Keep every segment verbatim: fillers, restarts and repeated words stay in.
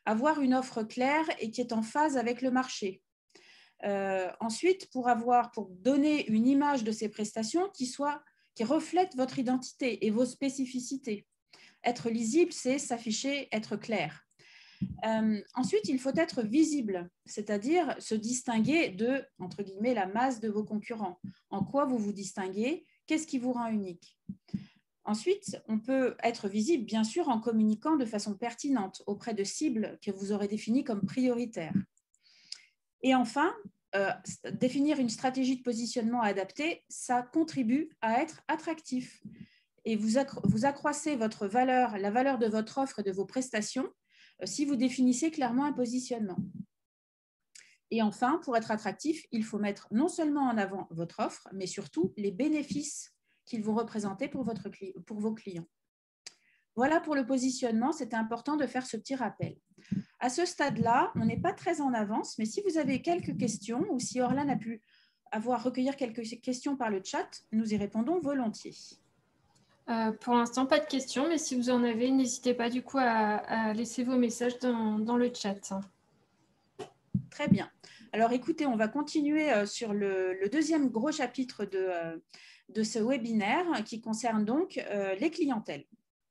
avoir une offre claire et qui est en phase avec le marché. Euh, ensuite, pour, avoir, pour donner une image de ces prestations qui, soit, qui reflète votre identité et vos spécificités. Être lisible, c'est s'afficher, être clair. Euh, ensuite, il faut être visible, c'est-à-dire se distinguer de, entre guillemets, la masse de vos concurrents. En quoi vous vous distinguez? Qu'est-ce qui vous rend unique? Ensuite, on peut être visible, bien sûr, en communiquant de façon pertinente auprès de cibles que vous aurez définies comme prioritaires. Et enfin, euh, définir une stratégie de positionnement adaptée, ça contribue à être attractif. Et vous, accro vous accroissez votre valeur, la valeur de votre offre et de vos prestations euh, si vous définissez clairement un positionnement. Et enfin, pour être attractif, il faut mettre non seulement en avant votre offre, mais surtout les bénéfices qu'ils vont représenter pour, votre, pour vos clients. Voilà pour le positionnement, c'était important de faire ce petit rappel. À ce stade-là, on n'est pas très en avance, mais si vous avez quelques questions ou si Orlan a pu avoir recueillir quelques questions par le chat, nous y répondons volontiers. Euh, pour l'instant, pas de questions, mais si vous en avez, n'hésitez pas du coup à, à laisser vos messages dans, dans le chat. Très bien. Alors écoutez, on va continuer sur le, le deuxième gros chapitre de, de ce webinaire qui concerne donc euh, les clientèles.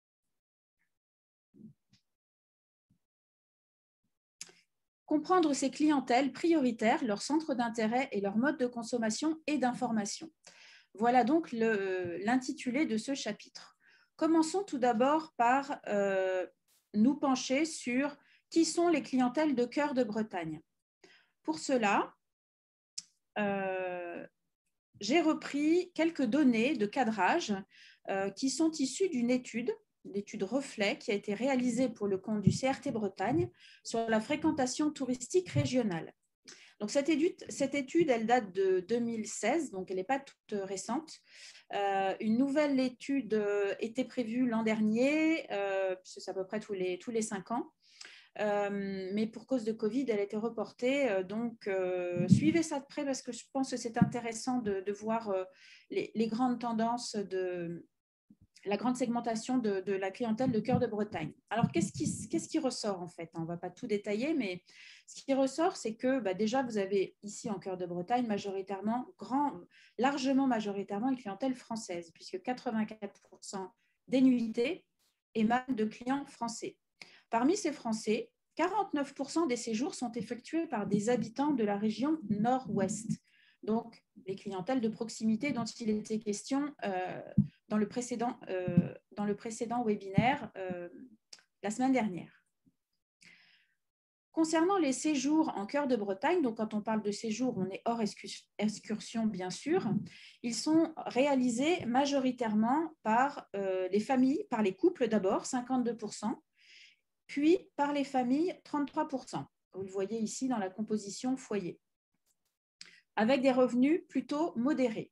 Comprendre ces clientèles prioritaires, leurs centres d'intérêt et leurs modes de consommation et d'information. Voilà donc l'intitulé de ce chapitre. Commençons tout d'abord par euh, nous pencher sur qui sont les clientèles de cœur de Bretagne. Pour cela, euh, j'ai repris quelques données de cadrage euh, qui sont issues d'une étude, l'étude Reflet, qui a été réalisée pour le compte du C R T Bretagne sur la fréquentation touristique régionale. Donc, cette étude, cette étude, elle date de deux mille seize, donc elle n'est pas toute récente. Euh, une nouvelle étude euh, était prévue l'an dernier, euh, c'est à peu près tous les, tous les cinq ans. Euh, mais pour cause de Covid, elle a été reportée. Euh, donc, euh, suivez ça de près parce que je pense que c'est intéressant de, de voir euh, les, les grandes tendances de la grande segmentation de, de la clientèle de cœur de Bretagne. Alors, qu'est-ce qui, qu'est-ce qui ressort en fait? On ne va pas tout détailler, mais ce qui ressort, c'est que bah, déjà, vous avez ici en cœur de Bretagne majoritairement, grand, largement majoritairement une clientèle française, puisque quatre-vingt-quatre pour cent des nuitées émanent de clients français. Parmi ces Français, quarante-neuf pour cent des séjours sont effectués par des habitants de la région nord-ouest. Donc, les clientèles de proximité dont il était question euh, dans, le précédent, euh, dans le précédent webinaire euh, la semaine dernière. Concernant les séjours en cœur de Bretagne, donc quand on parle de séjours, on est hors excursion bien sûr, ils sont réalisés majoritairement par euh, les familles, par les couples d'abord, cinquante-deux pour cent, puis par les familles, trente-trois pour cent. Vous le voyez ici dans la composition foyer, avec des revenus plutôt modérés.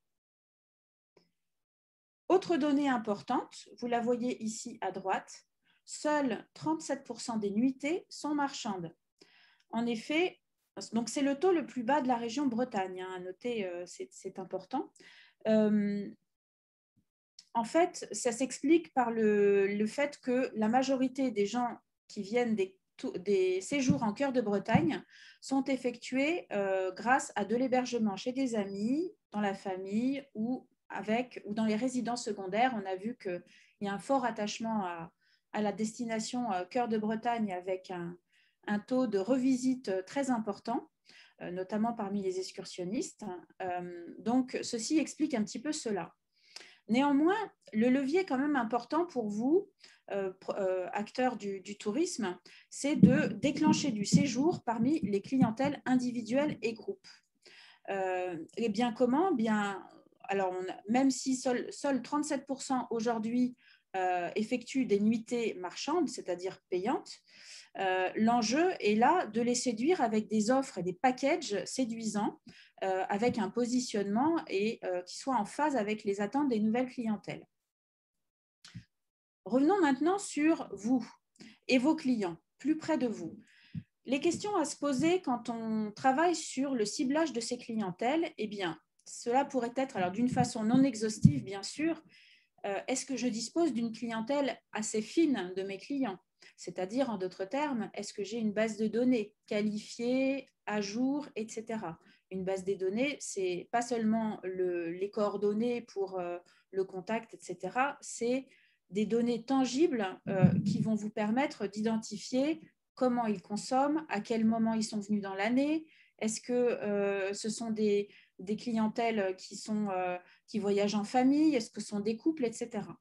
Autre donnée importante, vous la voyez ici à droite, seuls trente-sept pour cent des nuitées sont marchandes. En effet, donc c'est le taux le plus bas de la région Bretagne, hein, à noter, euh, c'est important. Euh, en fait, ça s'explique par le, le fait que la majorité des gens qui viennent des, des séjours en cœur de Bretagne sont effectués euh, grâce à de l'hébergement chez des amis, dans la famille ou, avec, ou dans les résidences secondaires. On a vu qu'il y a un fort attachement à, à la destination euh, cœur de Bretagne avec un, un taux de revisite très important, euh, notamment parmi les excursionnistes. Euh, donc, ceci explique un petit peu cela. Néanmoins, le levier quand même important pour vous, euh, euh, acteurs du, du tourisme, c'est de déclencher du séjour parmi les clientèles individuelles et groupes. Euh, et bien comment? Bien, alors on a, même si seuls seul trente-sept pour cent aujourd'hui euh, effectuent des nuitées marchandes, c'est-à-dire payantes, euh, l'enjeu est là de les séduire avec des offres et des packages séduisants, euh, avec un positionnement et euh, qui soit en phase avec les attentes des nouvelles clientèles. Revenons maintenant sur vous et vos clients, plus près de vous. Les questions à se poser quand on travaille sur le ciblage de ces clientèles, eh bien, cela pourrait être, alors d'une façon non exhaustive bien sûr, euh, est-ce que je dispose d'une clientèle assez fine de mes clients? C'est-à-dire, en d'autres termes, est-ce que j'ai une base de données qualifiée, à jour, et cetera. Une base de données, ce n'est pas seulement le, les coordonnées pour euh, le contact, et cetera. C'est des données tangibles euh, qui vont vous permettre d'identifier comment ils consomment, à quel moment ils sont venus dans l'année, est-ce que euh, ce sont des, des clientèles qui, sont, euh, qui voyagent en famille, est-ce que ce sont des couples, et cetera.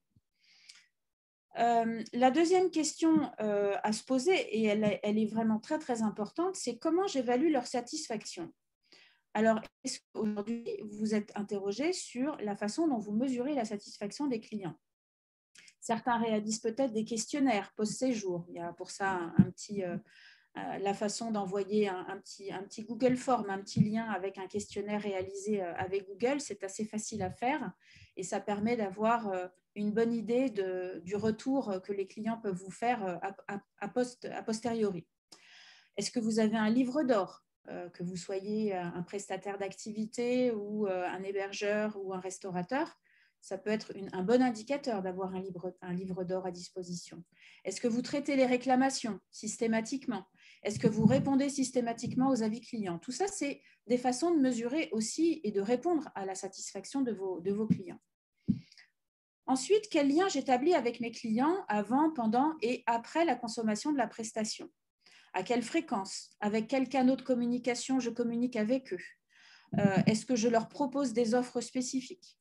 Euh, la deuxième question euh, à se poser, et elle, elle est vraiment très, très importante, c'est comment j'évalue leur satisfaction. Alors, est-ce qu'aujourd'hui, vous êtes interrogé sur la façon dont vous mesurez la satisfaction des clients? Certains réalisent peut-être des questionnaires post-séjour. Il y a pour ça un, un petit, euh, euh, la façon d'envoyer un, un, petit, un petit Google Form, un petit lien avec un questionnaire réalisé euh, avec Google. C'est assez facile à faire et ça permet d'avoir euh, une bonne idée de, du retour que les clients peuvent vous faire euh, a, a, a, post, a posteriori. Est-ce que vous avez un livre d'or, euh, que vous soyez un prestataire d'activité ou euh, un hébergeur ou un restaurateur? Ça peut être une, un bon indicateur d'avoir un livre, un livre d'or à disposition. Est-ce que vous traitez les réclamations systématiquement? Est-ce que vous répondez systématiquement aux avis clients? Tout ça, c'est des façons de mesurer aussi et de répondre à la satisfaction de vos, de vos clients. Ensuite, quel lien j'établis avec mes clients avant, pendant et après la consommation de la prestation? À quelle fréquence? Avec quel canal de communication je communique avec eux? euh, Est-ce que je leur propose des offres spécifiques?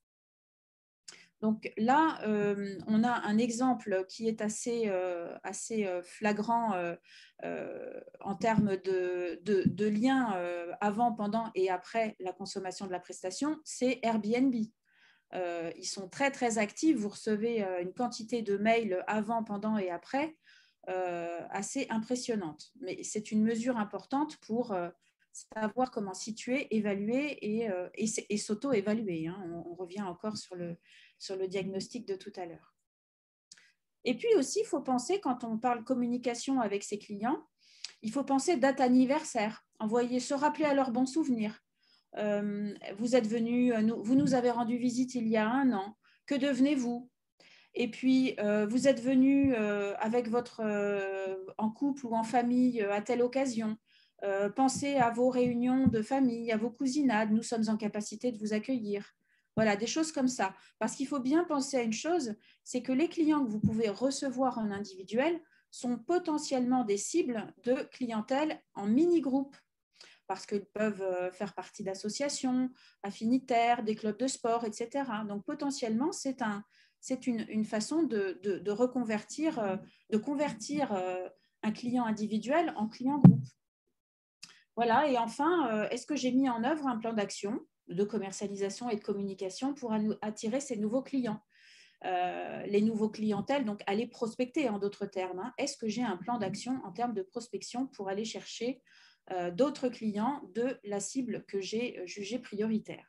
Donc là, euh, on a un exemple qui est assez, euh, assez flagrant euh, euh, en termes de, de, de lien euh, avant, pendant et après la consommation de la prestation, c'est Airbnb. Euh, ils sont très, très actifs. Vous recevez euh, une quantité de mails avant, pendant et après euh, assez impressionnante. Mais c'est une mesure importante pour euh, savoir comment situer, évaluer et, euh, et, et s'auto-évaluer. Hein. On, on revient encore sur le, sur le diagnostic de tout à l'heure. Et puis aussi, il faut penser, quand on parle communication avec ses clients, il faut penser date anniversaire, envoyer, se rappeler à leurs bons souvenirs. Euh, vous êtes venu, vous nous avez rendu visite il y a un an, que devenez-vous? Et puis, euh, vous êtes venu euh, avec votre, euh, en couple ou en famille euh, à telle occasion. Euh, pensez à vos réunions de famille, à vos cousinades. Nous sommes en capacité de vous accueillir. Voilà, des choses comme ça. Parce qu'il faut bien penser à une chose, c'est que les clients que vous pouvez recevoir en individuel sont potentiellement des cibles de clientèle en mini-groupe, parce qu'ils peuvent faire partie d'associations affinitaires, des clubs de sport, et cetera. Donc, potentiellement, c'est un, c'est une, une façon de, de, de reconvertir, de convertir un client individuel en client groupe. Voilà, et enfin, est-ce que j'ai mis en œuvre un plan d'action de commercialisation et de communication pour attirer ces nouveaux clients? Euh, les nouveaux clientèles, donc aller prospecter en d'autres termes. Hein. Est-ce que j'ai un plan d'action en termes de prospection pour aller chercher euh, d'autres clients de la cible que j'ai jugée prioritaire?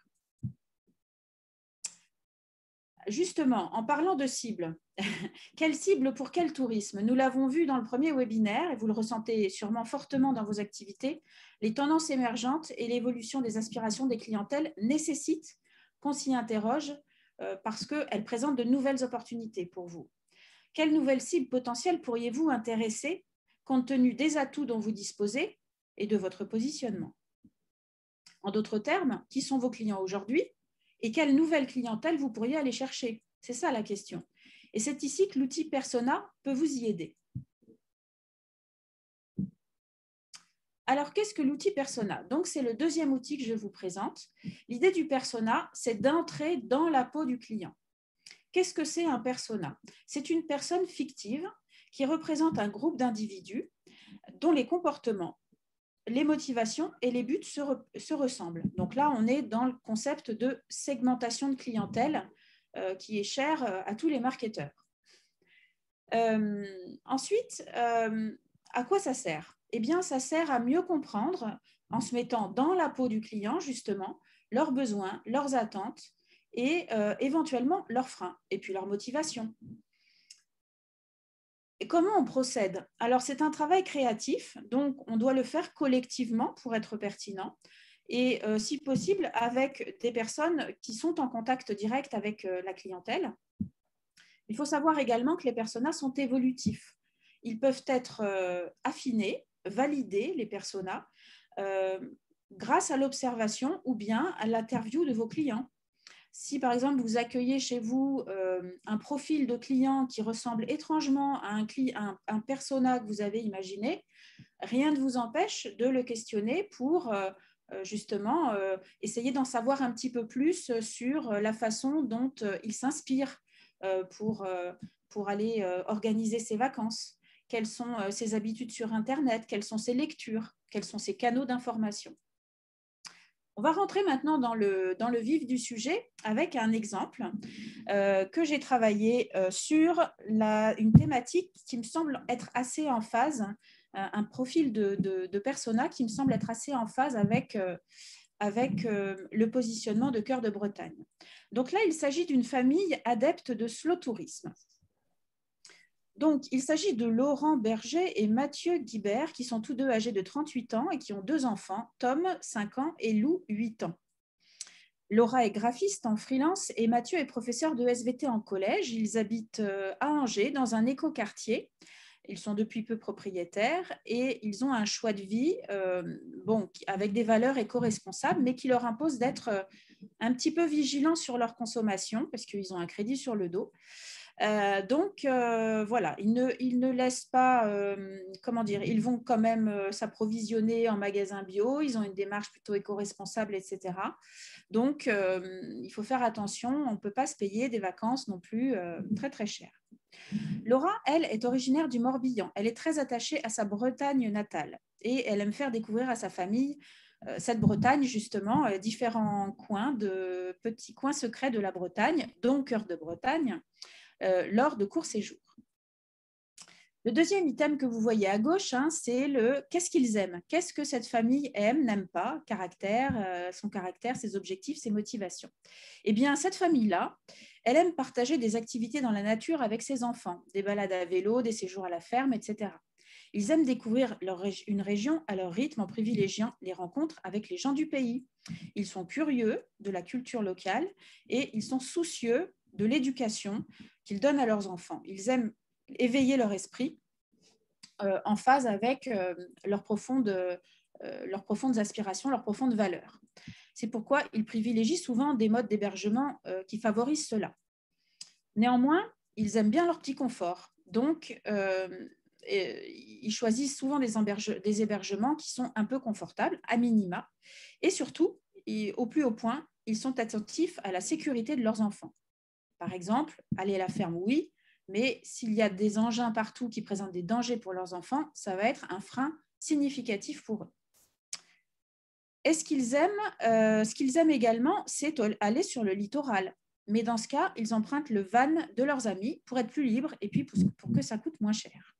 Justement, en parlant de cible, quelle cible pour quel tourisme? Nous l'avons vu dans le premier webinaire et vous le ressentez sûrement fortement dans vos activités. Les tendances émergentes et l'évolution des aspirations des clientèles nécessitent qu'on s'y interroge euh, parce qu'elles présentent de nouvelles opportunités pour vous. Quelle nouvelle cible potentielle pourriez-vous intéresser compte tenu des atouts dont vous disposez et de votre positionnement? En d'autres termes, qui sont vos clients aujourd'hui et quelle nouvelle clientèle vous pourriez aller chercher? C'est ça la question. Et c'est ici que l'outil Persona peut vous y aider. Alors, qu'est-ce que l'outil Persona? Donc, c'est le deuxième outil que je vous présente. L'idée du Persona, c'est d'entrer dans la peau du client. Qu'est-ce que c'est un persona? C'est une personne fictive qui représente un groupe d'individus dont les comportements, les motivations et les buts se, re, se ressemblent. Donc là, on est dans le concept de segmentation de clientèle euh, qui est cher euh, à tous les marketeurs. Euh, ensuite, euh, à quoi ça sert? Eh bien, ça sert à mieux comprendre, en se mettant dans la peau du client, justement, leurs besoins, leurs attentes et euh, éventuellement leurs freins et puis leurs motivations. Et comment on procède? Alors, c'est un travail créatif, donc on doit le faire collectivement pour être pertinent et, euh, si possible, avec des personnes qui sont en contact direct avec euh, la clientèle. Il faut savoir également que les personas sont évolutifs. ils peuvent être euh, affinés, validés, les personas, euh, grâce à l'observation ou bien à l'interview de vos clients. Si, par exemple, vous accueillez chez vous euh, un profil de client qui ressemble étrangement à un, un, un persona que vous avez imaginé, rien ne vous empêche de le questionner pour euh, justement euh, essayer d'en savoir un petit peu plus sur la façon dont euh, il s'inspire euh, pour, euh, pour aller euh, organiser ses vacances, quelles sont euh, ses habitudes sur Internet, quelles sont ses lectures, quels sont ses canaux d'information. On va rentrer maintenant dans le, dans le vif du sujet avec un exemple euh, que j'ai travaillé euh, sur la, une thématique qui me semble être assez en phase, euh, un profil de, de, de persona qui me semble être assez en phase avec, euh, avec euh, le positionnement de Cœur de Bretagne. Donc là, il s'agit d'une famille adepte de slow tourisme. Donc, il s'agit de Laurent Berger et Mathieu Guibert, qui sont tous deux âgés de trente-huit ans et qui ont deux enfants, Tom, cinq ans, et Lou, huit ans. Laura est graphiste en freelance et Mathieu est professeur de S V T en collège. Ils habitent à Angers, dans un écoquartier. Ils sont depuis peu propriétaires et ils ont un choix de vie euh, bon, avec des valeurs éco-responsables, mais qui leur impose d'être un petit peu vigilants sur leur consommation parce qu'ils ont un crédit sur le dos. Euh, donc euh, voilà, ils ne, ils ne laissent pas, euh, comment dire, ils vont quand même euh, s'approvisionner en magasin bio, ils ont une démarche plutôt éco-responsable, et cetera. Donc euh, il faut faire attention, on ne peut pas se payer des vacances non plus euh, très très chères. Laura, elle, est originaire du Morbihan, elle est très attachée à sa Bretagne natale et elle aime faire découvrir à sa famille euh, cette Bretagne, justement, euh, différents coins, de petits coins secrets de la Bretagne, dont Cœur de Bretagne, Euh, lors de courts séjours. Le deuxième item que vous voyez à gauche, hein, c'est le qu'est-ce qu'ils aiment, qu'est-ce que cette famille aime, n'aime pas, caractère, euh, son caractère, ses objectifs, ses motivations. Eh bien, cette famille-là, elle aime partager des activités dans la nature avec ses enfants, des balades à vélo, des séjours à la ferme, et cetera. Ils aiment découvrir leur, une région à leur rythme en privilégiant les rencontres avec les gens du pays. Ils sont curieux de la culture locale et ils sont soucieux de l'éducation qu'ils donnent à leurs enfants. Ils aiment éveiller leur esprit euh, en phase avec euh, leurs, profondes, euh, leurs profondes aspirations, leurs profondes valeurs. C'est pourquoi ils privilégient souvent des modes d'hébergement euh, qui favorisent cela. Néanmoins, ils aiment bien leur petit confort. Donc, euh, ils choisissent souvent des, des hébergements qui sont un peu confortables, à minima. Et surtout, et au plus haut point, ils sont attentifs à la sécurité de leurs enfants. Par exemple, aller à la ferme, oui, mais s'il y a des engins partout qui présentent des dangers pour leurs enfants, ça va être un frein significatif pour eux. Et ce qu'ils aiment, euh, ce qu'ils aiment également, c'est aller sur le littoral. Mais dans ce cas, ils empruntent le van de leurs amis pour être plus libres et puis pour, pour que ça coûte moins cher.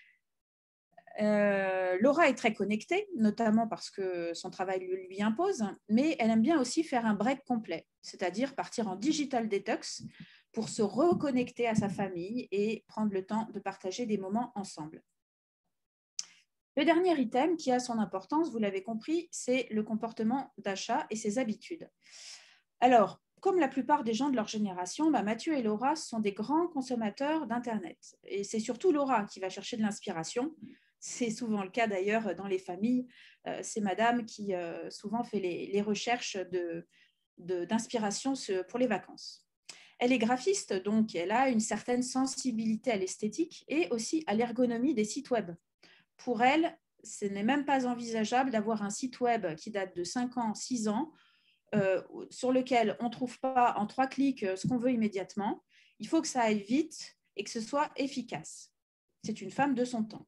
Euh, Laura est très connectée, notamment parce que son travail lui, lui impose, mais elle aime bien aussi faire un break complet, c'est-à-dire partir en digital detox pour se reconnecter à sa famille et prendre le temps de partager des moments ensemble. Le dernier item qui a son importance, vous l'avez compris, c'est le comportement d'achat et ses habitudes. Alors, comme la plupart des gens de leur génération, bah Mathieu et Laura sont des grands consommateurs d'Internet. Et c'est surtout Laura qui va chercher de l'inspiration. C'est souvent le cas d'ailleurs dans les familles. Euh, c'est madame qui euh, souvent fait les, les recherches de, de, d'inspiration pour les vacances. Elle est graphiste, donc elle a une certaine sensibilité à l'esthétique et aussi à l'ergonomie des sites web. Pour elle, ce n'est même pas envisageable d'avoir un site web qui date de cinq ans, six ans, euh, sur lequel on ne trouve pas en trois clics ce qu'on veut immédiatement. Il faut que ça aille vite et que ce soit efficace. C'est une femme de son temps.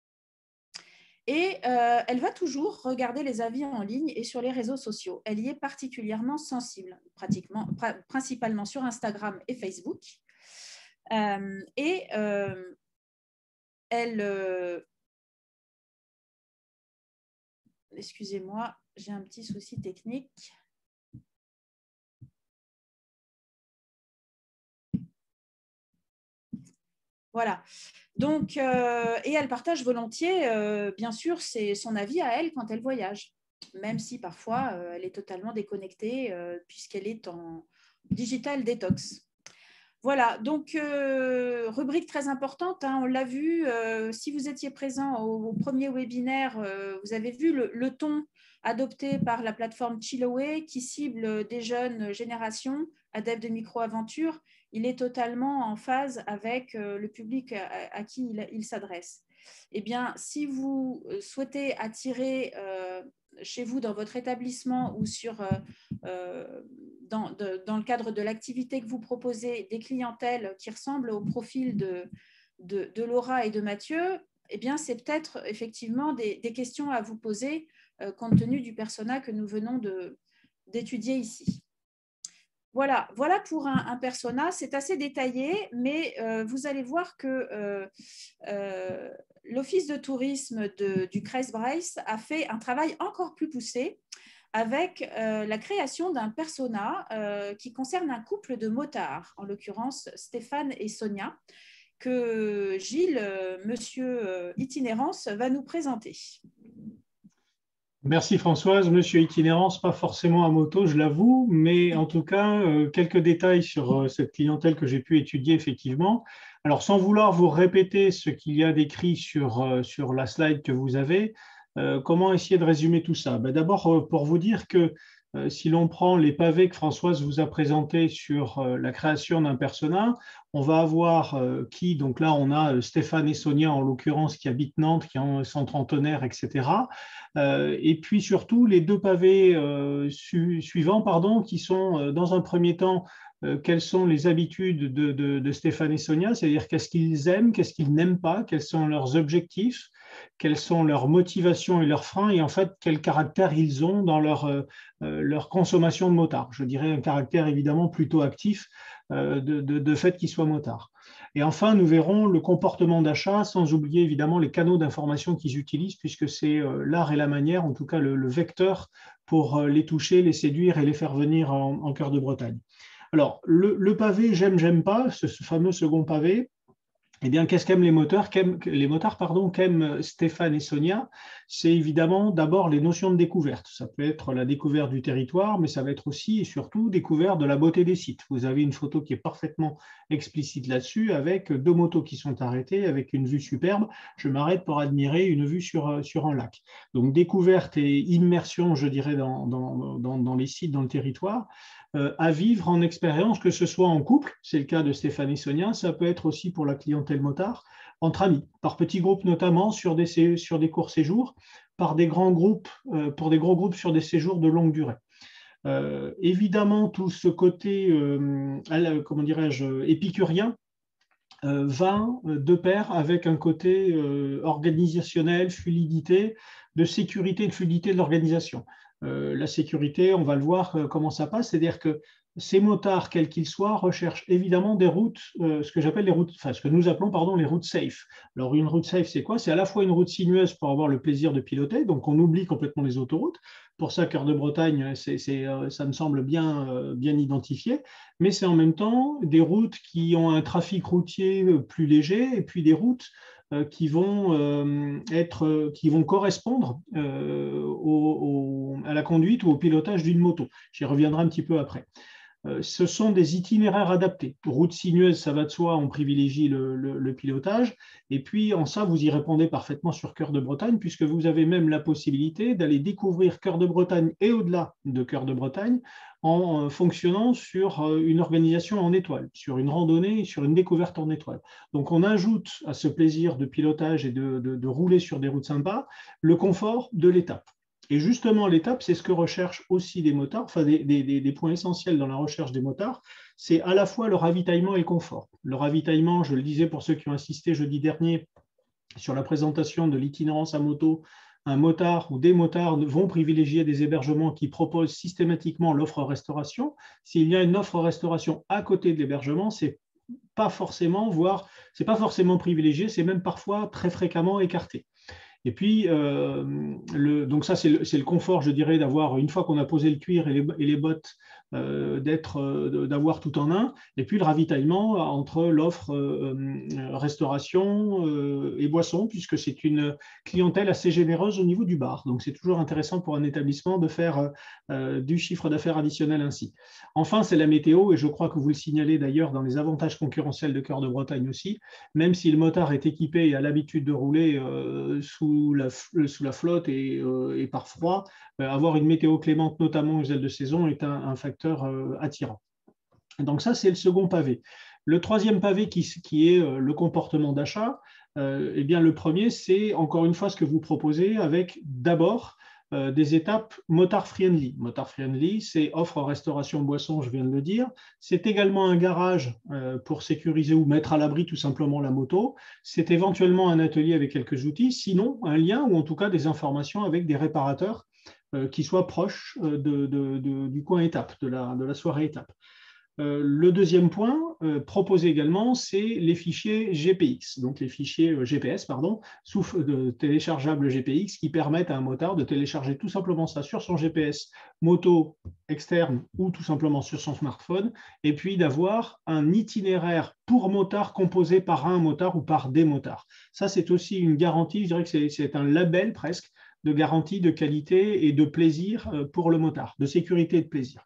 Et euh, elle va toujours regarder les avis en ligne et sur les réseaux sociaux. Elle y est particulièrement sensible, pratiquement, pr- principalement sur Instagram et Facebook. Euh, et euh, elle... Euh, excusez-moi, j'ai un petit souci technique. Voilà. Donc, euh, et elle partage volontiers, euh, bien sûr, c'est son avis à elle quand elle voyage, même si parfois euh, elle est totalement déconnectée euh, puisqu'elle est en digital détox. Voilà, donc euh, rubrique très importante, hein, on l'a vu, euh, si vous étiez présent au, au premier webinaire, euh, vous avez vu le, le ton adopté par la plateforme Chilloway qui cible des jeunes générations, adeptes de micro-aventure. Il est totalement en phase avec euh, le public à, à qui il, il s'adresse. Eh bien, si vous souhaitez attirer euh, chez vous, dans votre établissement ou sur, euh, euh, dans, de, dans le cadre de l'activité que vous proposez, des clientèles qui ressemblent au profil de, de, de Laura et de Mathieu, eh bien, c'est peut-être effectivement des, des questions à vous poser euh, compte tenu du persona que nous venons de, d'étudier ici. Voilà, voilà pour un, un persona, c'est assez détaillé, mais euh, vous allez voir que euh, euh, l'Office de tourisme de, du Kreisbreis a fait un travail encore plus poussé avec euh, la création d'un persona euh, qui concerne un couple de motards, en l'occurrence Stéphane et Sonia, que Gilles, euh, monsieur euh, Itinérance, va nous présenter. Merci Françoise. Monsieur Itinérance, pas forcément à moto, je l'avoue, mais en tout cas, euh, quelques détails sur euh, cette clientèle que j'ai pu étudier effectivement. Alors, sans vouloir vous répéter ce qu'il y a d'écrit sur, euh, sur la slide que vous avez, euh, comment essayer de résumer tout ça? Ben, d'abord, euh, pour vous dire que euh, si l'on prend les pavés que Françoise vous a présentés sur euh, la création d'un persona, on va avoir euh, qui, donc là, on a Stéphane et Sonia en l'occurrence qui habitent Nantes, qui sont trentenaires, et cetera. Euh, et puis surtout les deux pavés euh, su suivants, pardon, qui sont euh, dans un premier temps, euh, quelles sont les habitudes de, de, de Stéphane et Sonia, c'est-à-dire qu'est-ce qu'ils aiment, qu'est-ce qu'ils n'aiment pas, quels sont leurs objectifs, quelles sont leurs motivations et leurs freins, et en fait quel caractère ils ont dans leur, euh, leur consommation de motard. Je dirais un caractère évidemment plutôt actif euh, de, de, de fait qu'ils soient motards. Et enfin, nous verrons le comportement d'achat, sans oublier évidemment les canaux d'information qu'ils utilisent, puisque c'est euh, l'art et la manière, en tout cas le, le vecteur pour euh, les toucher, les séduire et les faire venir en, en cœur de Bretagne. Alors, le, le pavé j'aime, j'aime pas, ce, ce fameux second pavé, eh bien, qu'est-ce qu'aiment les moteurs, qu'aiment, les motards, pardon, qu'aiment Stéphane et Sonia? C'est évidemment d'abord les notions de découverte. Ça peut être la découverte du territoire, mais ça va être aussi et surtout découverte de la beauté des sites. Vous avez une photo qui est parfaitement explicite là-dessus, avec deux motos qui sont arrêtées, avec une vue superbe. Je m'arrête pour admirer une vue sur, sur un lac. Donc, découverte et immersion, je dirais, dans, dans, dans, dans les sites, dans le territoire. À vivre en expérience, que ce soit en couple, c'est le cas de Stéphane et Sonia, ça peut être aussi pour la clientèle motard, entre amis, par petits groupes notamment sur des, sur des courts séjours, par des grands groupes, euh, pour des gros groupes sur des séjours de longue durée. Euh, évidemment, tout ce côté, euh, comment dirais-je, épicurien, euh, va de pair avec un côté euh, organisationnel, fluidité, de sécurité, de fluidité de l'organisation. Euh, la sécurité, on va le voir euh, comment ça passe, c'est-à-dire que ces motards, quels qu'ils soient, recherchent évidemment des routes, euh, ce que j'appelle les routes, enfin ce que nous appelons pardon les routes safe. Alors une route safe, c'est quoi? C'est à la fois une route sinueuse pour avoir le plaisir de piloter, donc on oublie complètement les autoroutes. Pour ça, Cœur de Bretagne, c'est, c'est, euh, ça me semble bien, euh, bien identifié, mais c'est en même temps des routes qui ont un trafic routier plus léger et puis des routes qui vont euh, être, qui vont correspondre euh, au, au, à la conduite ou au pilotage d'une moto. J'y reviendrai un petit peu après. Euh, ce sont des itinéraires adaptés. Route sinueuse, ça va de soi, on privilégie le, le, le pilotage. Et puis, en ça, vous y répondez parfaitement sur Cœur de Bretagne, puisque vous avez même la possibilité d'aller découvrir Cœur de Bretagne et au-delà de Cœur de Bretagne en fonctionnant sur une organisation en étoile, sur une randonnée, sur une découverte en étoile. Donc, on ajoute à ce plaisir de pilotage et de, de, de rouler sur des routes sympas le confort de l'étape. Et justement, l'étape, c'est ce que recherchent aussi les motards, enfin des, des, des points essentiels dans la recherche des motards, c'est à la fois le ravitaillement et le confort. Le ravitaillement, je le disais pour ceux qui ont assisté jeudi dernier sur la présentation de l'itinérance à moto, un motard ou des motards vont privilégier des hébergements qui proposent systématiquement l'offre restauration. S'il y a une offre restauration à côté de l'hébergement, c'est pas forcément, voire c'est pas forcément privilégié, c'est même parfois très fréquemment écarté. Et puis, euh, le, donc ça, c'est le, c'est le confort, je dirais, d'avoir, une fois qu'on a posé le cuir et les, et les bottes, euh, d'être, euh, d'avoir tout en un. Et puis, le ravitaillement entre l'offre euh, restauration euh, et boisson, puisque c'est une clientèle assez généreuse au niveau du bar. Donc, c'est toujours intéressant pour un établissement de faire euh, du chiffre d'affaires additionnel ainsi. Enfin, c'est la météo, et je crois que vous le signalez d'ailleurs dans les avantages concurrentiels de Cœur de Bretagne aussi, même si le motard est équipé et a l'habitude de rouler euh, sous Sous la, sous la flotte et, euh, et par froid, euh, avoir une météo clémente, notamment aux ailes de saison, est un, un facteur euh, attirant. Donc ça, c'est le second pavé. Le troisième pavé qui, qui est euh, le comportement d'achat, euh, eh bien, le premier, c'est encore une fois ce que vous proposez avec d'abord euh, des étapes motard friendly. Motard friendly, c'est offre restauration boisson, je viens de le dire. C'est également un garage euh, pour sécuriser ou mettre à l'abri tout simplement la moto. C'est éventuellement un atelier avec quelques outils, sinon un lien ou en tout cas des informations avec des réparateurs euh, qui soient proches euh, de, de, de, du coin étape, de la, de la soirée étape. Euh, le deuxième point euh, proposé également, c'est les fichiers G P X, donc les fichiers euh, G P S, pardon, sous de téléchargeables G P X qui permettent à un motard de télécharger tout simplement ça sur son G P S moto externe ou tout simplement sur son smartphone, et puis d'avoir un itinéraire pour motard composé par un motard ou par des motards. Ça, c'est aussi une garantie, je dirais que c'est, c'est un label presque de garantie de qualité et de plaisir pour le motard, de sécurité et de plaisir.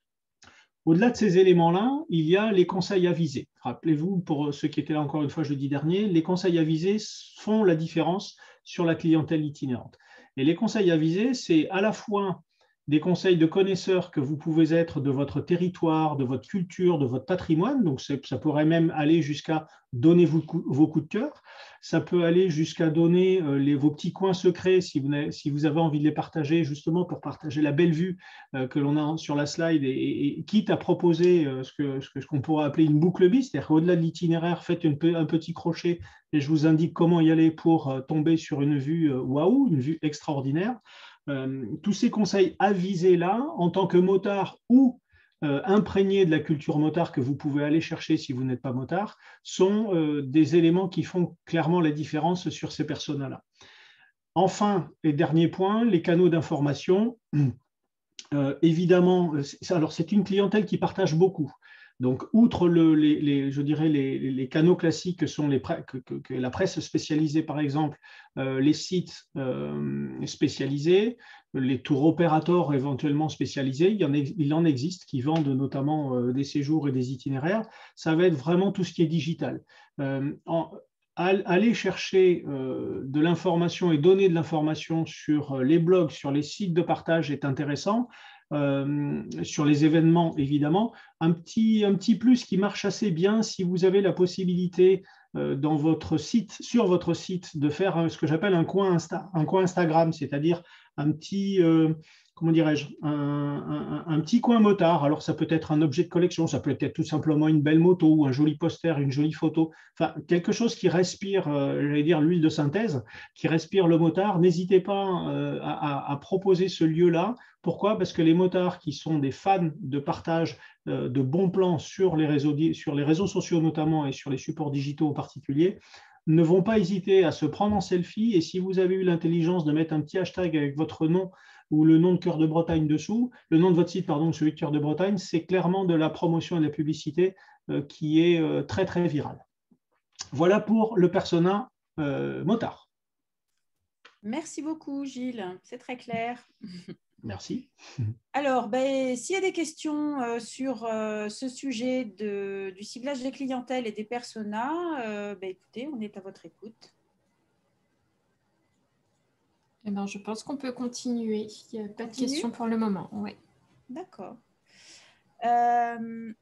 Au-delà de ces éléments-là, il y a les conseils avisés. Rappelez-vous, pour ceux qui étaient là encore une fois jeudi dernier, les conseils avisés font la différence sur la clientèle itinérante. Et les conseils avisés, c'est à la fois des conseils de connaisseurs que vous pouvez être de votre territoire, de votre culture, de votre patrimoine. Donc, ça pourrait même aller jusqu'à donner vos, vos coups de cœur. Ça peut aller jusqu'à donner euh, les, vos petits coins secrets si vous, avez, si vous avez envie de les partager, justement pour partager la belle vue euh, que l'on a sur la slide et, et, et quitte à proposer euh, ce que ce que, ce qu'on pourrait appeler une boucle bis, c'est-à-dire qu'au-delà de l'itinéraire, faites une, un petit crochet et je vous indique comment y aller pour euh, tomber sur une vue waouh, une vue extraordinaire. Euh, tous ces conseils avisés-là, en tant que motard ou euh, imprégné de la culture motard que vous pouvez aller chercher si vous n'êtes pas motard, sont euh, des éléments qui font clairement la différence sur ces personas-là. Enfin, et dernier point, les canaux d'information. Euh, évidemment, alors c'est une clientèle qui partage beaucoup. Donc, outre le, les, les, je dirais les, les canaux classiques que sont les que, que, que la presse spécialisée, par exemple, euh, les sites euh, spécialisés, les tour opérateurs éventuellement spécialisés, il, y en, il en existe qui vendent notamment euh, des séjours et des itinéraires. Ça va être vraiment tout ce qui est digital. Euh, en, aller chercher euh, de l'information et donner de l'information sur les blogs, sur les sites de partage est intéressant. Euh, sur les événements, évidemment. Un petit, un petit plus qui marche assez bien si vous avez la possibilité euh, dans votre site, sur votre site, de faire un, ce que j'appelle un coin, Insta, un coin Instagram, c'est-à-dire un petit, euh, comment dirais-je, un, un, un petit coin motard. Alors, ça peut être un objet de collection, ça peut être tout simplement une belle moto ou un joli poster, une jolie photo. Enfin, quelque chose qui respire, euh, j'allais dire, l'huile de synthèse, qui respire le motard. N'hésitez pas euh, à, à proposer ce lieu-là. Pourquoi? Parce que les motards qui sont des fans de partage euh, de bons plans sur les, réseaux, sur les réseaux sociaux notamment et sur les supports digitaux en particulier, ne vont pas hésiter à se prendre en selfie. Et si vous avez eu l'intelligence de mettre un petit hashtag avec votre nom ou le nom de Cœur de Bretagne dessous, le nom de votre site, pardon, celui de Cœur de Bretagne, c'est clairement de la promotion et de la publicité euh, qui est euh, très, très virale. Voilà pour le persona euh, motard. Merci beaucoup, Gilles. C'est très clair. Merci. Alors, ben, s'il y a des questions euh, sur euh, ce sujet de, du ciblage des clientèles et des personas, euh, ben, écoutez, on est à votre écoute. Eh ben, je pense qu'on peut continuer. Il n'y a pas Continue. de questions pour le moment. Ouais. D'accord. Euh,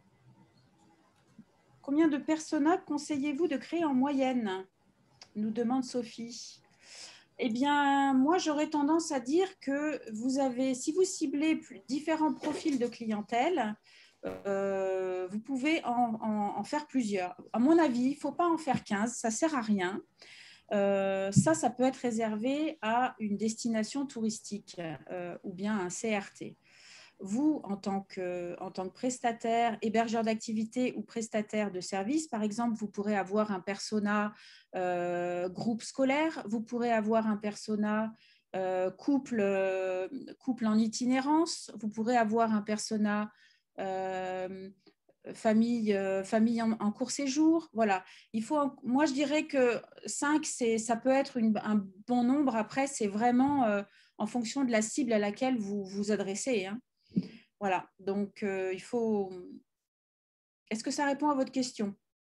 combien de personas conseillez-vous de créer en moyenne? Nous demande Sophie. Eh bien, moi, j'aurais tendance à dire que vous avez, si vous ciblez plus, différents profils de clientèle, euh, vous pouvez en, en, en faire plusieurs. À mon avis, il ne faut pas en faire quinze, ça ne sert à rien. Euh, ça, ça peut être réservé à une destination touristique euh, ou bien un C R T. vous, en tant que, en tant que prestataire, hébergeur d'activité ou prestataire de services, par exemple, vous pourrez avoir un persona euh, groupe scolaire, vous pourrez avoir un persona euh, couple, euh, couple en itinérance, vous pourrez avoir un persona euh, famille, euh, famille en, en court séjour. Voilà. Il faut, moi, je dirais que cinq, ça peut être une, un bon nombre. Après, c'est vraiment euh, en fonction de la cible à laquelle vous vous adressez. Hein. Voilà. Donc, euh, il faut... Est-ce que ça répond à votre question?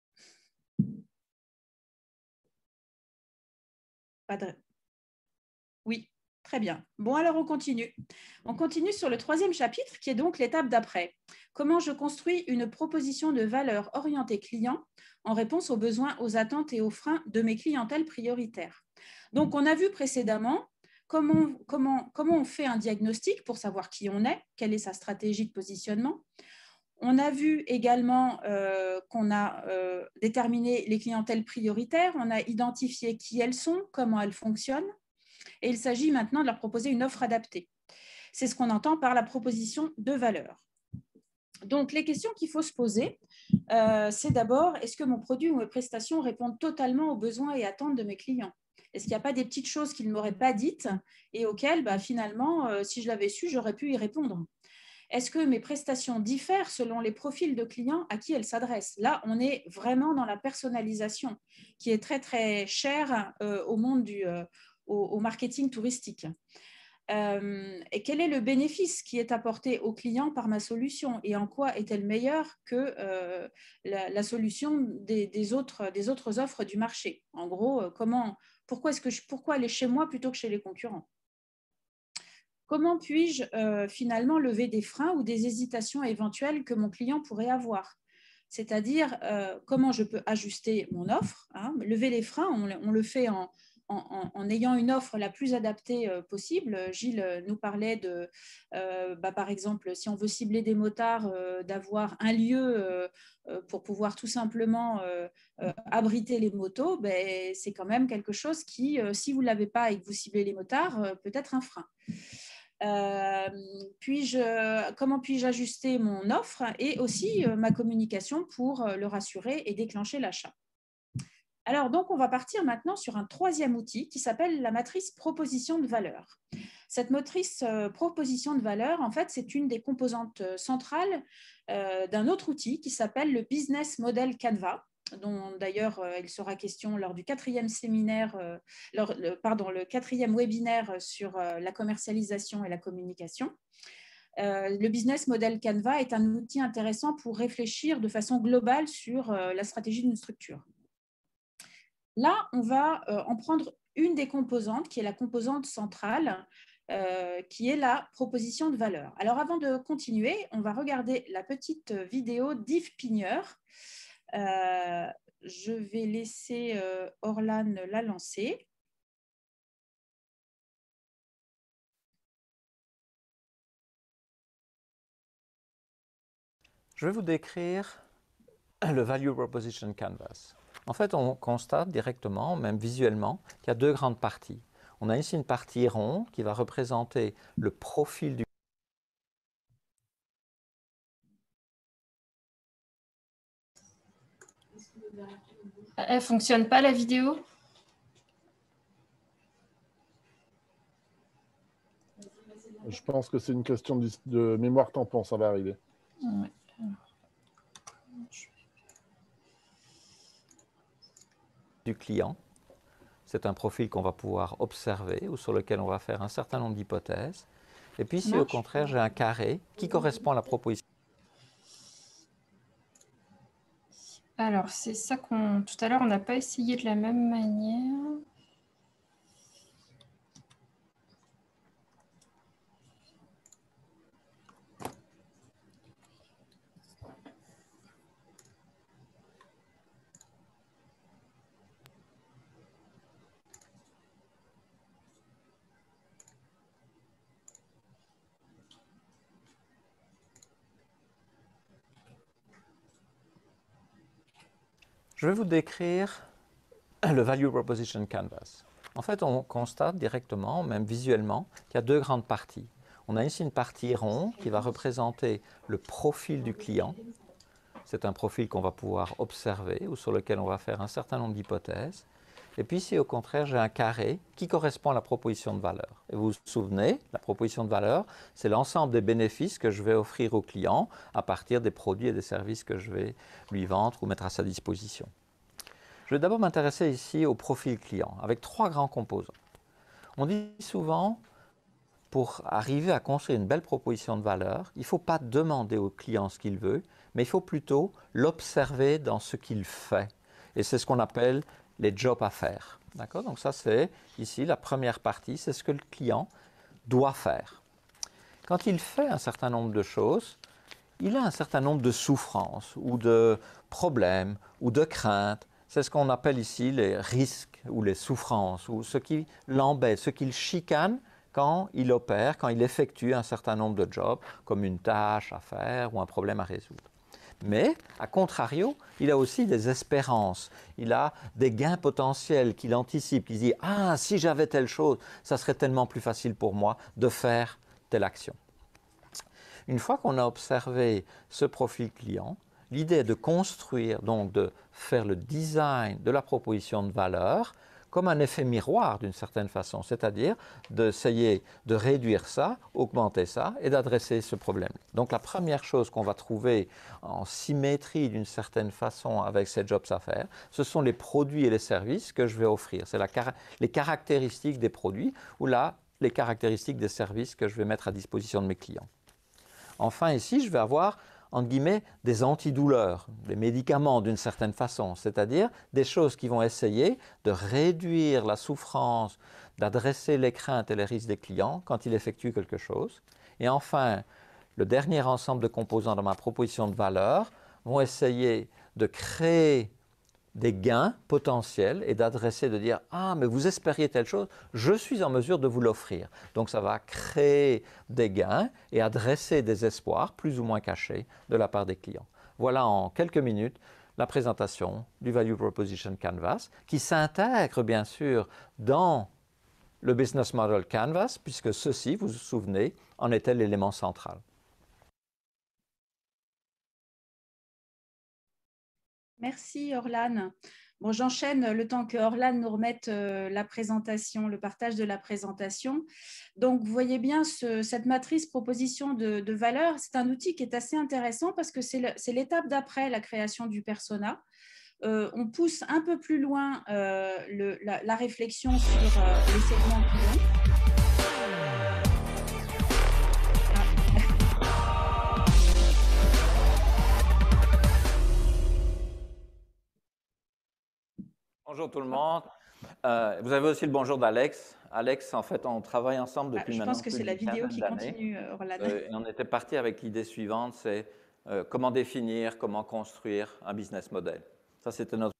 Pas de... Oui. Très bien. Bon, alors on continue. On continue sur le troisième chapitre, qui est donc l'étape d'après. Comment je construis une proposition de valeur orientée client en réponse aux besoins, aux attentes et aux freins de mes clientèles prioritaires. Donc, on a vu précédemment comment, comment, comment on fait un diagnostic pour savoir qui on est, quelle est sa stratégie de positionnement. On a vu également euh, qu'on a euh, déterminé les clientèles prioritaires, on a identifié qui elles sont, comment elles fonctionnent. Et il s'agit maintenant de leur proposer une offre adaptée. C'est ce qu'on entend par la proposition de valeur. Donc, les questions qu'il faut se poser, euh, c'est d'abord, est-ce que mon produit ou mes prestations répondent totalement aux besoins et attentes de mes clients? Est-ce qu'il n'y a pas des petites choses qu'ils ne m'auraient pas dites et auxquelles, bah, finalement, euh, si je l'avais su, j'aurais pu y répondre? Est-ce que mes prestations diffèrent selon les profils de clients à qui elles s'adressent? Là, on est vraiment dans la personnalisation qui est très, très chère euh, au monde du... Euh, au marketing touristique. Euh, et quel est le bénéfice qui est apporté au client par ma solution et en quoi est-elle meilleure que euh, la, la solution des, des, autres, des autres offres du marché? En gros, comment, pourquoi, est-ce que je, pourquoi aller chez moi plutôt que chez les concurrents? Comment puis-je euh, finalement lever des freins ou des hésitations éventuelles que mon client pourrait avoir? C'est-à-dire euh, comment je peux ajuster mon offre, hein, lever les freins, on, on le fait en En, en, en ayant une offre la plus adaptée euh, possible. Gilles nous parlait de, euh, bah, par exemple, si on veut cibler des motards, euh, d'avoir un lieu euh, pour pouvoir tout simplement euh, euh, abriter les motos, ben, c'est quand même quelque chose qui, euh, si vous ne l'avez pas et que vous ciblez les motards, euh, peut être un frein. Euh, puis-je, comment puis-je ajuster mon offre et aussi euh, ma communication pour euh, le rassurer et déclencher l'achat? Alors, donc, on va partir maintenant sur un troisième outil qui s'appelle la matrice proposition de valeur. Cette matrice euh, proposition de valeur, en fait, c'est une des composantes centrales euh, d'un autre outil qui s'appelle le Business Model Canva, dont d'ailleurs euh, il sera question lors du quatrième séminaire, euh, lors, le, pardon, le quatrième webinaire sur euh, la commercialisation et la communication. Euh, le Business Model Canva est un outil intéressant pour réfléchir de façon globale sur euh, la stratégie d'une structure. Là, on va euh, en prendre une des composantes, qui est la composante centrale, euh, qui est la proposition de valeur. Alors, avant de continuer, on va regarder la petite vidéo d'Yves Pigneur. Euh, je vais laisser euh, Orlan la lancer. Je vais vous décrire le Value Proposition Canvas. En fait, on constate directement, même visuellement, qu'il y a deux grandes parties. On a ici une partie ronde qui va représenter le profil du... Elle ne fonctionne pas, la vidéo? Je pense que c'est une question de, de mémoire tampon, ça va arriver. Ouais. du client. C'est un profil qu'on va pouvoir observer ou sur lequel on va faire un certain nombre d'hypothèses. Et puis ici, au contraire, j'ai un carré qui correspond à la proposition. Alors, c'est ça qu'on... Tout à l'heure, on n'a pas essayé de la même manière. Je vais vous décrire le Value Proposition Canvas. En fait, on constate directement, même visuellement, qu'il y a deux grandes parties. On a ici une partie rond qui va représenter le profil du client. C'est un profil qu'on va pouvoir observer ou sur lequel on va faire un certain nombre d'hypothèses. Et puis ici, au contraire, j'ai un carré qui correspond à la proposition de valeur. Et vous vous souvenez, la proposition de valeur, c'est l'ensemble des bénéfices que je vais offrir au client à partir des produits et des services que je vais lui vendre ou mettre à sa disposition. Je vais d'abord m'intéresser ici au profil client, avec trois grands composants. On dit souvent, pour arriver à construire une belle proposition de valeur, il ne faut pas demander au client ce qu'il veut, mais il faut plutôt l'observer dans ce qu'il fait. Et c'est ce qu'on appelle les jobs à faire. D'accord? Donc ça, c'est ici la première partie, c'est ce que le client doit faire. Quand il fait un certain nombre de choses, il a un certain nombre de souffrances ou de problèmes ou de craintes. C'est ce qu'on appelle ici les risques ou les souffrances ou ce qui l'embête, ce qui le chicane quand il opère, quand il effectue un certain nombre de jobs, comme une tâche à faire ou un problème à résoudre. Mais, à contrario, il a aussi des espérances, il a des gains potentiels qu'il anticipe, il dit « Ah, si j'avais telle chose, ça serait tellement plus facile pour moi de faire telle action. » Une fois qu'on a observé ce profil client, l'idée est de construire, donc de faire le design de la proposition de valeur comme un effet miroir d'une certaine façon, c'est-à-dire d'essayer de réduire ça, augmenter ça et d'adresser ce problème. Donc la première chose qu'on va trouver en symétrie d'une certaine façon avec ces jobs à faire, ce sont les produits et les services que je vais offrir. C'est la, les caractéristiques des produits ou là, les caractéristiques des services que je vais mettre à disposition de mes clients. Enfin ici, je vais avoir entre guillemets, des antidouleurs, des médicaments d'une certaine façon, c'est-à-dire des choses qui vont essayer de réduire la souffrance, d'adresser les craintes et les risques des clients quand ils effectuent quelque chose. Et enfin, le dernier ensemble de composants de ma proposition de valeur vont essayer de créer des gains potentiels et d'adresser, de dire « Ah, mais vous espériez telle chose, je suis en mesure de vous l'offrir. » Donc, ça va créer des gains et adresser des espoirs plus ou moins cachés de la part des clients. Voilà en quelques minutes la présentation du Value Proposition Canvas qui s'intègre bien sûr dans le Business Model Canvas puisque ceci, vous vous souvenez, en était l'élément central. Merci Orlane. Bon, j'enchaîne le temps que Orlane nous remette euh, la présentation, le partage de la présentation. Donc, vous voyez bien ce, cette matrice proposition de, de valeur. C'est un outil qui est assez intéressant parce que c'est l'étape d'après la création du persona. Euh, on pousse un peu plus loin euh, le, la, la réflexion sur euh, les segments clients. Bonjour tout le monde. Euh, vous avez aussi le bonjour d'Alex. Alex, en fait, on travaille ensemble depuis ah, je maintenant. Je pense que c'est la vidéo qui continue, Orlane. Euh, et on était parti avec l'idée suivante, c'est euh, comment définir, comment construire un business model. Ça, c'était notre...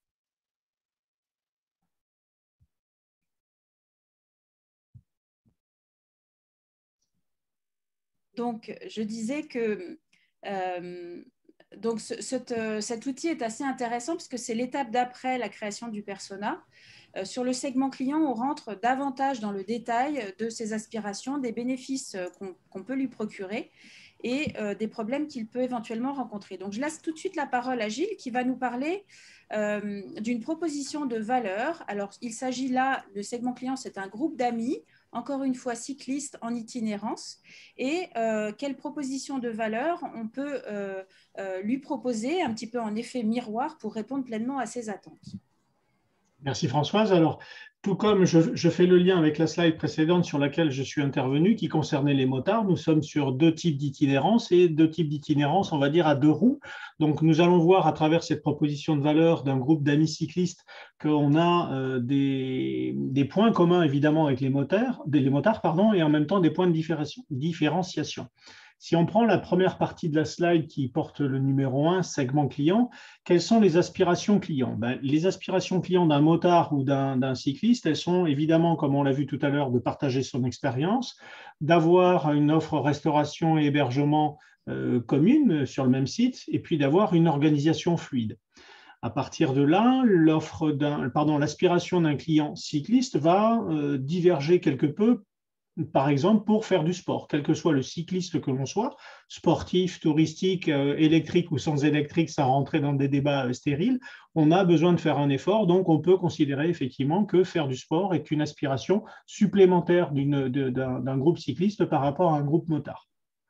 Donc, je disais que... Euh, Donc, ce, cet, cet outil est assez intéressant parce que c'est l'étape d'après la création du persona. Euh, sur le segment client, on rentre davantage dans le détail de ses aspirations, des bénéfices qu'on qu'on peut lui procurer et euh, des problèmes qu'il peut éventuellement rencontrer. Donc, je laisse tout de suite la parole à Gilles qui va nous parler euh, d'une proposition de valeur. Alors, il s'agit là, le segment client, c'est un groupe d'amis, encore une fois cyclistes en itinérance, et euh, quelle proposition de valeur on peut euh, euh, lui proposer, un petit peu en effet miroir, pour répondre pleinement à ses attentes. Merci Françoise. Alors, tout comme je, je fais le lien avec la slide précédente sur laquelle je suis intervenu, qui concernait les motards, nous sommes sur deux types d'itinérance et deux types d'itinérance, on va dire, à deux roues. Donc, nous allons voir à travers cette proposition de valeur d'un groupe d'amis cyclistes qu'on a euh, des, des points communs, évidemment, avec les motards, les motards pardon, et en même temps des points de différenciation. Si on prend la première partie de la slide qui porte le numéro un, segment client, quelles sont les aspirations clients? Ben, les aspirations clients d'un motard ou d'un cycliste, elles sont évidemment, comme on l'a vu tout à l'heure, de partager son expérience, d'avoir une offre restauration et hébergement euh, commune sur le même site, et puis d'avoir une organisation fluide. À partir de là, l'offre d'un, pardon, l'aspiration d'un client cycliste va euh, diverger quelque peu par exemple, pour faire du sport, quel que soit le cycliste que l'on soit, sportif, touristique, euh, électrique ou sans électrique, ça rentrait dans des débats euh, stériles, on a besoin de faire un effort, donc on peut considérer effectivement que faire du sport est une aspiration supplémentaire d'une, de, d'un, d'un groupe cycliste par rapport à un groupe motard.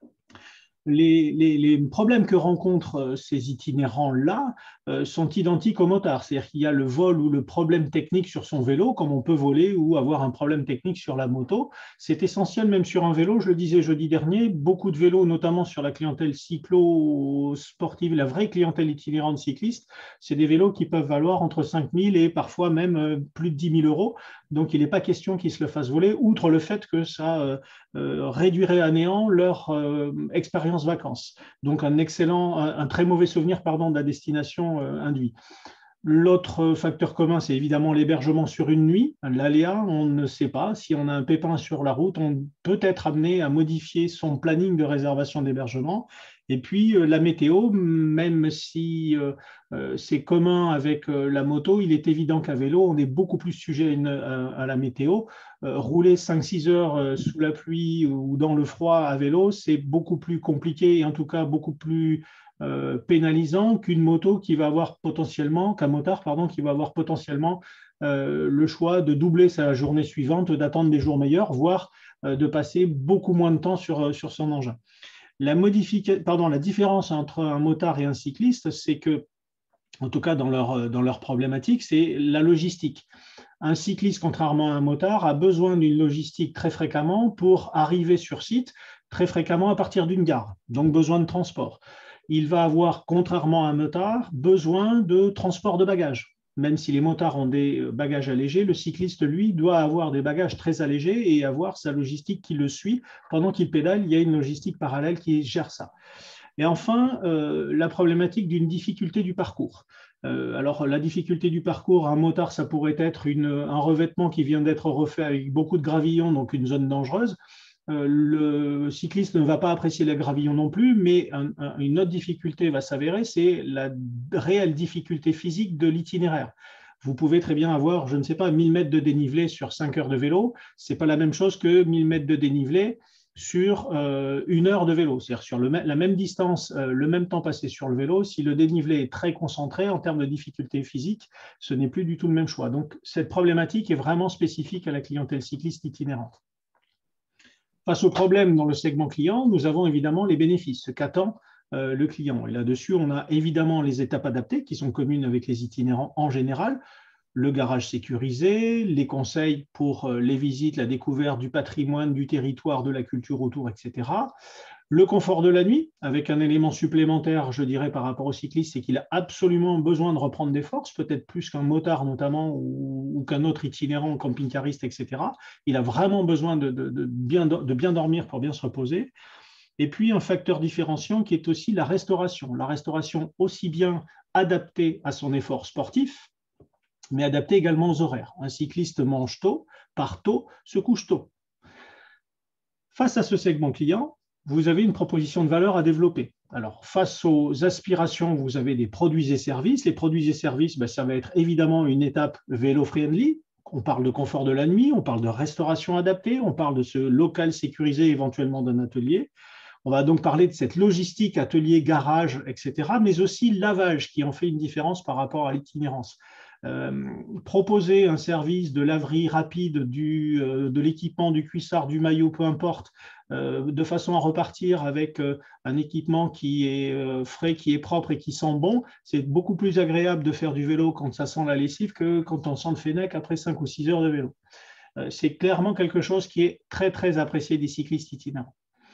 Les, les, les problèmes que rencontrent ces itinérants-là euh, sont identiques aux motards. C'est-à-dire qu'il y a le vol ou le problème technique sur son vélo, comme on peut voler ou avoir un problème technique sur la moto. C'est essentiel même sur un vélo. Je le disais jeudi dernier, beaucoup de vélos, notamment sur la clientèle cyclo-sportive, la vraie clientèle itinérante cycliste, c'est des vélos qui peuvent valoir entre cinq mille et parfois même plus de dix mille euros. Donc, il n'est pas question qu'ils se le fassent voler, outre le fait que ça euh, euh, réduirait à néant leur euh, expérience vacances. Donc, un excellent, un, un très mauvais souvenir, pardon, de la destination euh, induit. L'autre facteur commun, c'est évidemment l'hébergement sur une nuit. L'aléa, on ne sait pas. Si on a un pépin sur la route, on peut être amené à modifier son planning de réservation d'hébergement. Et puis, la météo, même si euh, c'est commun avec la moto, il est évident qu'à vélo, on est beaucoup plus sujet à, une, à, à la météo. Euh, rouler cinq six heures sous la pluie ou dans le froid à vélo, c'est beaucoup plus compliqué et en tout cas beaucoup plus Euh, pénalisant qu'une moto qui va avoir potentiellement, qu'un motard, pardon, qui va avoir potentiellement euh, le choix de doubler sa journée suivante, d'attendre des jours meilleurs, voire euh, de passer beaucoup moins de temps sur, sur son engin. La, pardon, la différence entre un motard et un cycliste, c'est que, en tout cas dans leur, dans leur problématique, c'est la logistique. Un cycliste, contrairement à un motard, a besoin d'une logistique très fréquemment pour arriver sur site, très fréquemment à partir d'une gare, donc besoin de transport. Il va avoir, contrairement à un motard, besoin de transport de bagages. Même si les motards ont des bagages allégés, le cycliste, lui, doit avoir des bagages très allégés et avoir sa logistique qui le suit. Pendant qu'il pédale, il y a une logistique parallèle qui gère ça. Et enfin, euh, la problématique d'une difficulté du parcours. Euh, alors, la difficulté du parcours, un motard, ça pourrait être une, un revêtement qui vient d'être refait avec beaucoup de gravillons, donc une zone dangereuse. Euh, le cycliste ne va pas apprécier les gravillons non plus, mais un, un, une autre difficulté va s'avérer, c'est la réelle difficulté physique de l'itinéraire. Vous pouvez très bien avoir, je ne sais pas, mille mètres de dénivelé sur cinq heures de vélo. Ce n'est pas la même chose que mille mètres de dénivelé sur euh, une heure de vélo. C'est-à-dire sur le, la même distance, euh, le même temps passé sur le vélo, si le dénivelé est très concentré en termes de difficulté physique, ce n'est plus du tout le même choix. Donc, cette problématique est vraiment spécifique à la clientèle cycliste itinérante. Face aux problèmes dans le segment client, nous avons évidemment les bénéfices, ce qu'attend euh, le client. Et là-dessus, on a évidemment les étapes adaptées qui sont communes avec les itinérants en général, le garage sécurisé, les conseils pour euh, les visites, la découverte du patrimoine, du territoire, de la culture autour, et cetera. Le confort de la nuit, avec un élément supplémentaire, je dirais, par rapport au cycliste, c'est qu'il a absolument besoin de reprendre des forces, peut-être plus qu'un motard notamment, ou, ou qu'un autre itinérant, camping-cariste, et cetera. Il a vraiment besoin de, de, de, bien, de bien dormir pour bien se reposer. Et puis, un facteur différenciant qui est aussi la restauration. La restauration aussi bien adaptée à son effort sportif, mais adaptée également aux horaires. Un cycliste mange tôt, part tôt, se couche tôt. Face à ce segment client, vous avez une proposition de valeur à développer. Alors, face aux aspirations, vous avez des produits et services. Les produits et services, ben, ça va être évidemment une étape vélo-friendly. On parle de confort de la nuit, on parle de restauration adaptée, on parle de ce local sécurisé éventuellement d'un atelier. On va donc parler de cette logistique, atelier, garage, et cetera, mais aussi lavage qui en fait une différence par rapport à l'itinérance. Euh, proposer un service de laverie rapide du, euh, de l'équipement, du cuissard, du maillot, peu importe, euh, de façon à repartir avec euh, un équipement qui est euh, frais, qui est propre et qui sent bon. C'est beaucoup plus agréable de faire du vélo quand ça sent la lessive que quand on sent le fennec après cinq ou six heures de vélo. Euh, c'est clairement quelque chose qui est très, très apprécié des cyclistes itinérants.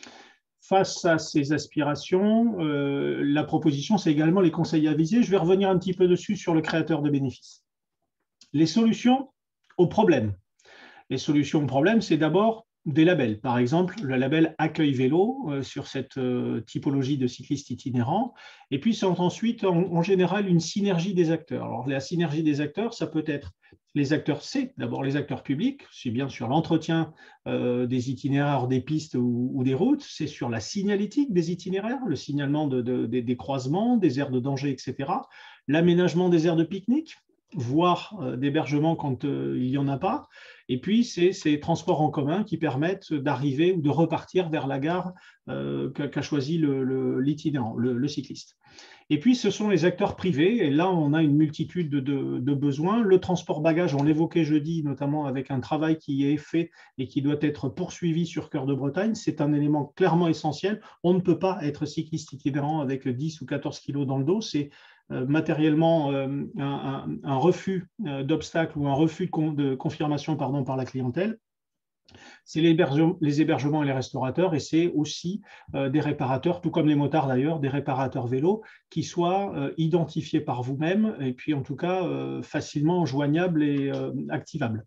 Face à ces aspirations, euh, la proposition, c'est également les conseils avisés. Je vais revenir un petit peu dessus sur le créateur de bénéfices. Les solutions aux problèmes. Les solutions aux problèmes, c'est d'abord des labels. Par exemple, le label Accueil Vélo euh, sur cette euh, typologie de cyclistes itinérants. Et puis, c'est ensuite, en, en général, une synergie des acteurs. Alors, la synergie des acteurs, ça peut être les acteurs C, d'abord les acteurs publics, c'est bien sur l'entretien euh, des itinéraires, des pistes ou, ou des routes, c'est sur la signalétique des itinéraires, le signalement de, de, de, des croisements, des aires de danger, et cetera, l'aménagement des aires de pique-nique, voire euh, d'hébergement quand euh, il n'y en a pas. Et puis, c'est ces transports en commun qui permettent d'arriver ou de repartir vers la gare euh, qu'a qu'a choisi l'itinérant, le, le, le cycliste. Et puis, ce sont les acteurs privés. Et là, on a une multitude de, de, de besoins. Le transport bagage, on l'évoquait jeudi, notamment avec un travail qui est fait et qui doit être poursuivi sur Cœur de Bretagne. C'est un élément clairement essentiel. On ne peut pas être cycliste itinérant avec dix ou quatorze kilos dans le dos. C'est euh, matériellement euh, un, un, un refus euh, d'obstacle ou un refus de, con, de confirmation pardon, par la clientèle. C'est les, les hébergements et les restaurateurs, et c'est aussi euh, des réparateurs, tout comme les motards d'ailleurs, des réparateurs vélos qui soient euh, identifiés par vous-même et puis en tout cas euh, facilement joignables et euh, activables.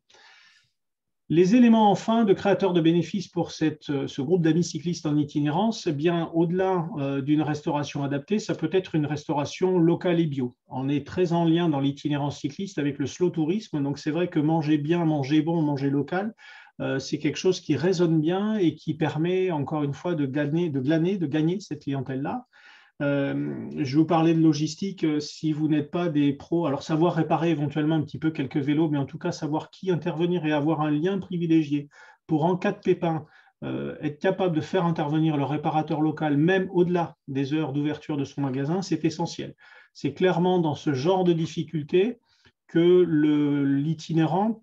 Les éléments enfin de créateurs de bénéfices pour cette, ce groupe d'amis cyclistes en itinérance, eh bien au-delà euh, d'une restauration adaptée, ça peut être une restauration locale et bio. On est très en lien dans l'itinérance cycliste avec le slow tourisme, donc c'est vrai que manger bien, manger bon, manger local, euh, c'est quelque chose qui résonne bien et qui permet encore une fois de gagner, de glaner, de gagner cette clientèle-là. Euh, je vais vous parler de logistique. Si vous n'êtes pas des pros, alors savoir réparer éventuellement un petit peu quelques vélos, mais en tout cas savoir qui intervenir et avoir un lien privilégié pour, en cas de pépin, euh, être capable de faire intervenir le réparateur local, même au-delà des heures d'ouverture de son magasin, c'est essentiel. C'est clairement dans ce genre de difficultés que l'itinérant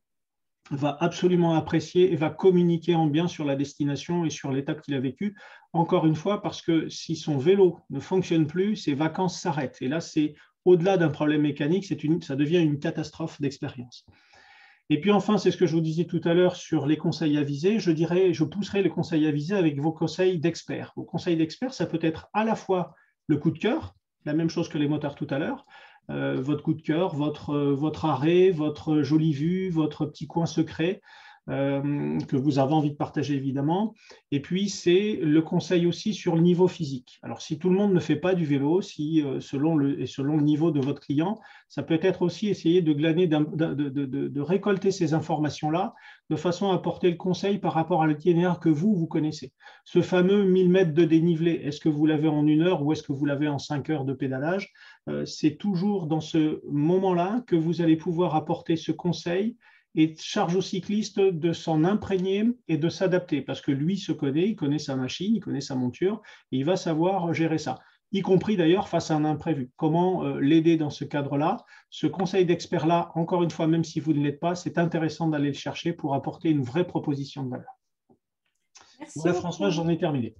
va absolument apprécier et va communiquer en bien sur la destination et sur l'étape qu'il a vécue. Encore une fois, parce que si son vélo ne fonctionne plus, ses vacances s'arrêtent. Et là, c'est au-delà d'un problème mécanique, une, ça devient une catastrophe d'expérience. Et puis enfin, c'est ce que je vous disais tout à l'heure sur les conseils avisés. Je dirais, je pousserai les conseils avisés avec vos conseils d'experts. Vos conseils d'experts, ça peut être à la fois le coup de cœur, la même chose que les motards tout à l'heure, Euh, votre coup de cœur, votre, euh, votre arrêt, votre jolie vue, votre petit coin secret euh, que vous avez envie de partager évidemment. Et puis, c'est le conseil aussi sur le niveau physique. Alors, si tout le monde ne fait pas du vélo, si euh, selon, le, et selon le niveau de votre client, ça peut être aussi essayer de glaner, de, de, de, de récolter ces informations-là de façon à apporter le conseil par rapport à l'itinéraire que vous, vous connaissez. Ce fameux mille mètres de dénivelé, est-ce que vous l'avez en une heure ou est-ce que vous l'avez en cinq heures de pédalage? euh, C'est toujours dans ce moment-là que vous allez pouvoir apporter ce conseil et charge au cycliste de s'en imprégner et de s'adapter, parce que lui se connaît, il connaît sa machine, il connaît sa monture, et il va savoir gérer ça, y compris d'ailleurs face à un imprévu. Comment euh, l'aider dans ce cadre-là? Ce conseil d'expert-là, encore une fois, même si vous ne l'êtes pas, c'est intéressant d'aller le chercher pour apporter une vraie proposition de valeur. Merci voilà, beaucoup. François, j'en ai terminé.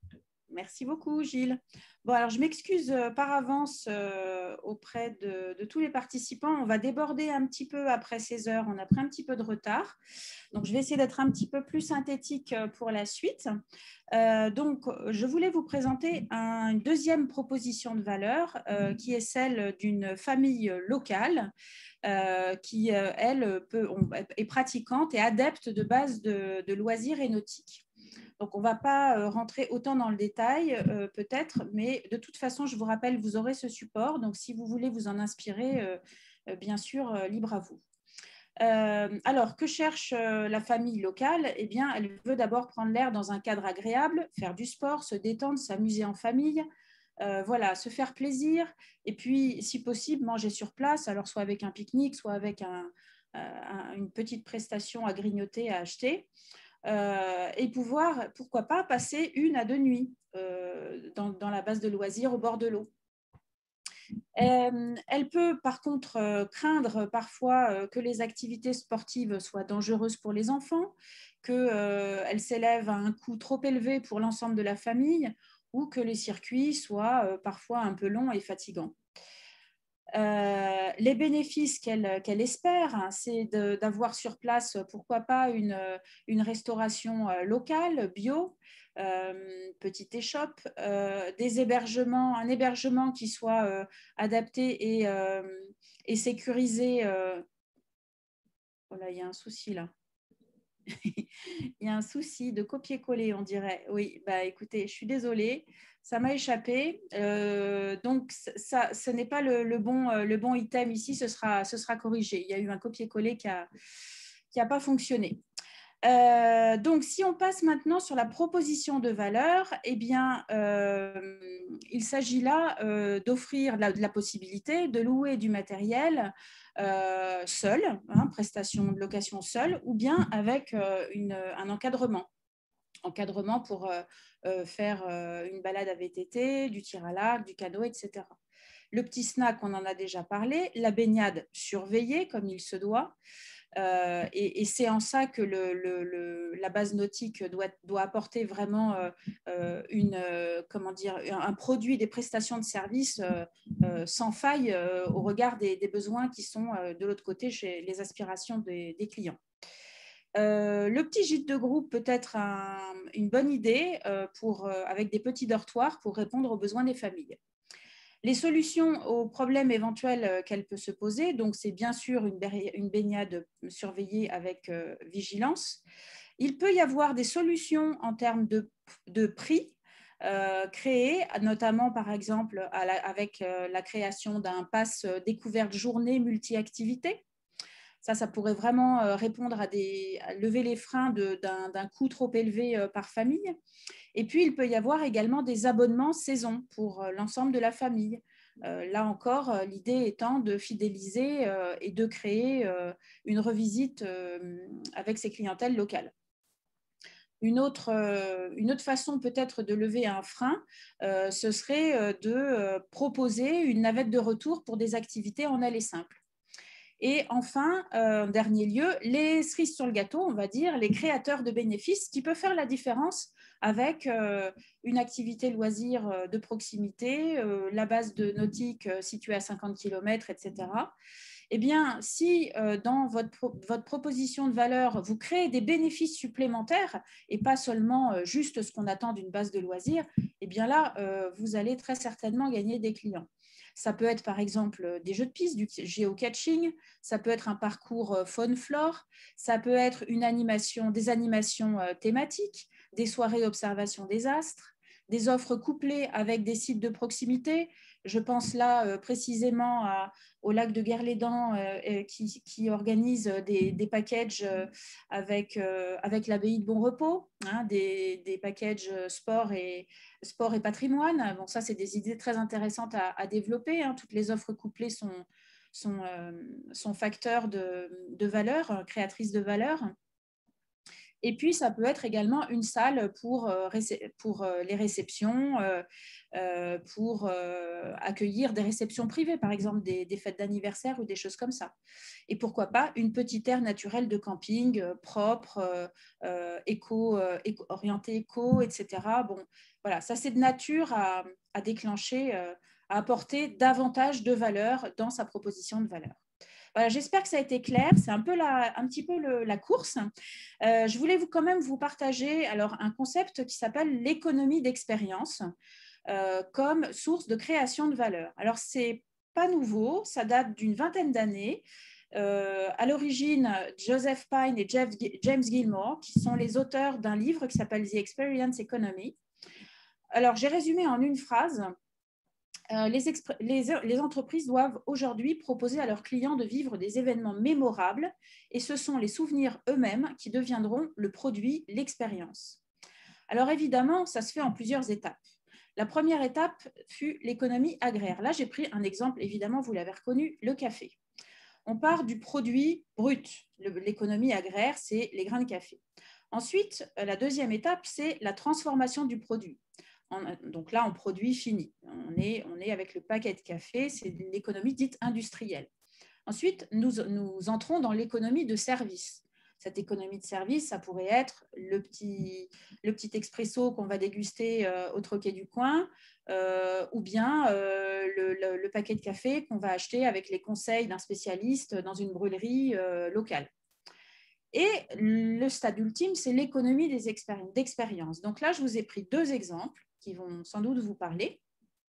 Merci beaucoup, Gilles. Bon, alors je m'excuse par avance euh, auprès de, de tous les participants. On va déborder un petit peu après seize heures. On a pris un petit peu de retard. Donc, je vais essayer d'être un petit peu plus synthétique pour la suite. Euh, donc, je voulais vous présenter un, une deuxième proposition de valeur euh, qui est celle d'une famille locale euh, qui, euh, elle, peut, on, est pratiquante et adepte de base de, de loisirs et nautiques. Donc, on ne va pas rentrer autant dans le détail, euh, peut-être, mais de toute façon, je vous rappelle, vous aurez ce support. Donc, si vous voulez vous en inspirer, euh, bien sûr, euh, libre à vous. Euh, alors, que cherche euh, la famille locale? Eh bien, elle veut d'abord prendre l'air dans un cadre agréable, faire du sport, se détendre, s'amuser en famille, euh, voilà, se faire plaisir, et puis, si possible, manger sur place, alors soit avec un pique-nique, soit avec un, euh, une petite prestation à grignoter, à acheter. Euh, et pouvoir, pourquoi pas, passer une à deux nuits euh, dans, dans la base de loisirs au bord de l'eau. Euh, elle peut par contre euh, craindre parfois euh, que les activités sportives soient dangereuses pour les enfants, qu'elles euh, s'élèvent à un coût trop élevé pour l'ensemble de la famille ou que les circuits soient euh, parfois un peu longs et fatigants. Euh, les bénéfices qu'elle qu'elle espère, hein, c'est d'avoir sur place, pourquoi pas, une, une restauration euh, locale, bio, euh, petite échoppe, euh, des hébergements, un hébergement qui soit euh, adapté et, euh, et sécurisé. Euh... Oh là, il y a un souci là. Il y a un souci de copier-coller, on dirait. Oui, bah écoutez, je suis désolée, ça m'a échappé. Euh, donc, ça, ce n'est pas le, le, bon, le bon item ici, ce sera, ce sera corrigé. Il y a eu un copier-coller qui n'a qui a pas fonctionné. Euh, donc, si on passe maintenant sur la proposition de valeur, eh bien, euh, il s'agit là euh, d'offrir la, la possibilité de louer du matériel euh, seul, hein, prestation de location seule, ou bien avec euh, une, un encadrement. Encadrement pour euh, euh, faire euh, une balade à V T T, du tir à l'arc, du canot, et cetera. Le petit snack, on en a déjà parlé. La baignade surveillée, comme il se doit. Euh, et, et c'est en ça que le, le, le, la base nautique doit, doit apporter vraiment euh, une, euh, comment dire, un produit, des prestations de services euh, euh, sans faille euh, au regard des, des besoins qui sont euh, de l'autre côté chez les aspirations des, des clients. Euh, le petit gîte de groupe peut être un, une bonne idée euh, pour, euh, avec des petits dortoirs pour répondre aux besoins des familles. Les solutions aux problèmes éventuels qu'elle peut se poser, donc c'est bien sûr une, une baignade surveillée avec euh, vigilance. Il peut y avoir des solutions en termes de, de prix euh, créées, notamment par exemple à la, avec euh, la création d'un pass découverte journée multi-activité. Ça, ça pourrait vraiment euh, répondre à, des, à lever les freins d'un, d'un coût trop élevé euh, par famille. Et puis, il peut y avoir également des abonnements saison pour euh, l'ensemble de la famille. Euh, là encore, euh, l'idée étant de fidéliser euh, et de créer euh, une revisite euh, avec ces clientèles locales. Une autre, euh, une autre façon peut-être de lever un frein, euh, ce serait euh, de euh, proposer une navette de retour pour des activités en aller simple. Et enfin, euh, en dernier lieu, les cerises sur le gâteau, on va dire, les créateurs de bénéfices qui peuvent faire la différence avec euh, une activité loisir de proximité, euh, la base de nautique euh, située à cinquante kilomètres, et cetera. Eh bien, si euh, dans votre, pro votre proposition de valeur, vous créez des bénéfices supplémentaires et pas seulement euh, juste ce qu'on attend d'une base de loisirs, eh bien là, euh, vous allez très certainement gagner des clients. Ça peut être par exemple des jeux de piste, du géocaching, ça peut être un parcours faune-flore, ça peut être une animation, des animations thématiques, des soirées observation des astres, des offres couplées avec des sites de proximité. Je pense là euh, précisément à, au lac de Guerlédan euh, qui, qui organise des, des packages euh, avec, euh, avec l'abbaye de Bon Repos, hein, des, des packages sport et, sport et patrimoine. Bon, ça, c'est des idées très intéressantes à, à développer. Hein. Toutes les offres couplées sont, sont, euh, sont facteurs de, de valeur, créatrices de valeur. Et puis, ça peut être également une salle pour, euh, pour euh, les réceptions, euh, euh, pour euh, accueillir des réceptions privées, par exemple des, des fêtes d'anniversaire ou des choses comme ça. Et pourquoi pas une petite aire naturelle de camping euh, propre, euh, euh, éco, euh, éco, orientée éco, et cetera. Bon, voilà, ça c'est de nature à, à déclencher, euh, à apporter davantage de valeur dans sa proposition de valeur. Voilà, j'espère que ça a été clair. C'est un, peu la, un petit peu le, la course. Euh, je voulais vous, quand même vous partager alors, un concept qui s'appelle l'économie d'expérience euh, comme source de création de valeur. Alors, ce n'est pas nouveau, ça date d'une vingtaine d'années. Euh, à l'origine, Joseph Pine et Jeff, James Gilmore, qui sont les auteurs d'un livre qui s'appelle The Experience Economy. Alors, j'ai résumé en une phrase. Euh, les, les, les entreprises doivent aujourd'hui proposer à leurs clients de vivre des événements mémorables et ce sont les souvenirs eux-mêmes qui deviendront le produit, l'expérience. Alors évidemment, ça se fait en plusieurs étapes. La première étape fut l'économie agraire. Là, j'ai pris un exemple, évidemment, vous l'avez reconnu, le café. On part du produit brut. L'économie agraire, c'est les grains de café. Ensuite, la deuxième étape, c'est la transformation du produit. Donc là, en produit fini. On est, on est avec le paquet de café, c'est l'économie dite industrielle. Ensuite, nous, nous entrons dans l'économie de service. Cette économie de service, ça pourrait être le petit, le petit expresso qu'on va déguster euh, au troquet du coin, euh, ou bien euh, le, le, le paquet de café qu'on va acheter avec les conseils d'un spécialiste dans une brûlerie euh, locale. Et le stade ultime, c'est l'économie des d'expérience. Donc là, je vous ai pris deux exemples qui vont sans doute vous parler.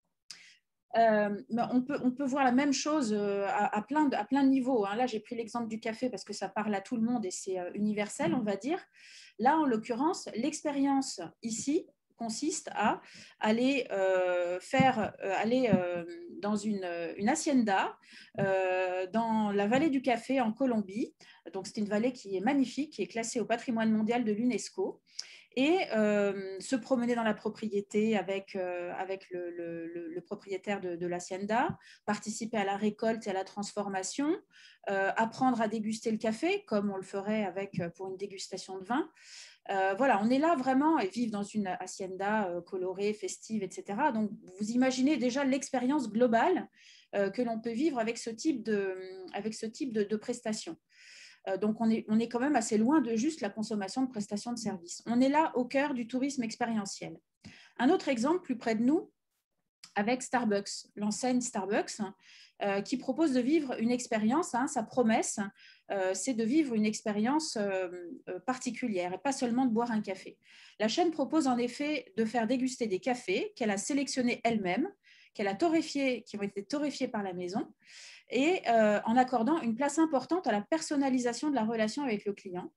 Euh, on, peut, on peut voir la même chose à, à, plein, de, à plein de niveaux. Hein. Là, j'ai pris l'exemple du café parce que ça parle à tout le monde et c'est universel, on va dire. Là, en l'occurrence, l'expérience ici consiste à aller euh, faire euh, aller euh, dans une, une hacienda euh, dans la vallée du café en Colombie. Donc c'est une vallée qui est magnifique, qui est classée au patrimoine mondial de l'UNESCO. Et euh, se promener dans la propriété avec, euh, avec le, le, le propriétaire de, de l'hacienda, participer à la récolte et à la transformation, euh, apprendre à déguster le café comme on le ferait avec, pour une dégustation de vin. Euh, voilà, on est là vraiment et vivre dans une hacienda euh, colorée, festive, et cetera. Donc, vous imaginez déjà l'expérience globale euh, que l'on peut vivre avec ce type de, avec ce type de, de prestations. Donc, on est, on est quand même assez loin de juste la consommation de prestations de services. On est là au cœur du tourisme expérientiel. Un autre exemple plus près de nous, avec Starbucks, l'enseigne Starbucks, euh, qui propose de vivre une expérience, hein, sa promesse, euh, c'est de vivre une expérience euh, particulière et pas seulement de boire un café. La chaîne propose en effet de faire déguster des cafés qu'elle a sélectionnés elle-même, qu'elle a torréfiés, qui ont été torréfiés par la maison, et euh, en accordant une place importante à la personnalisation de la relation avec le client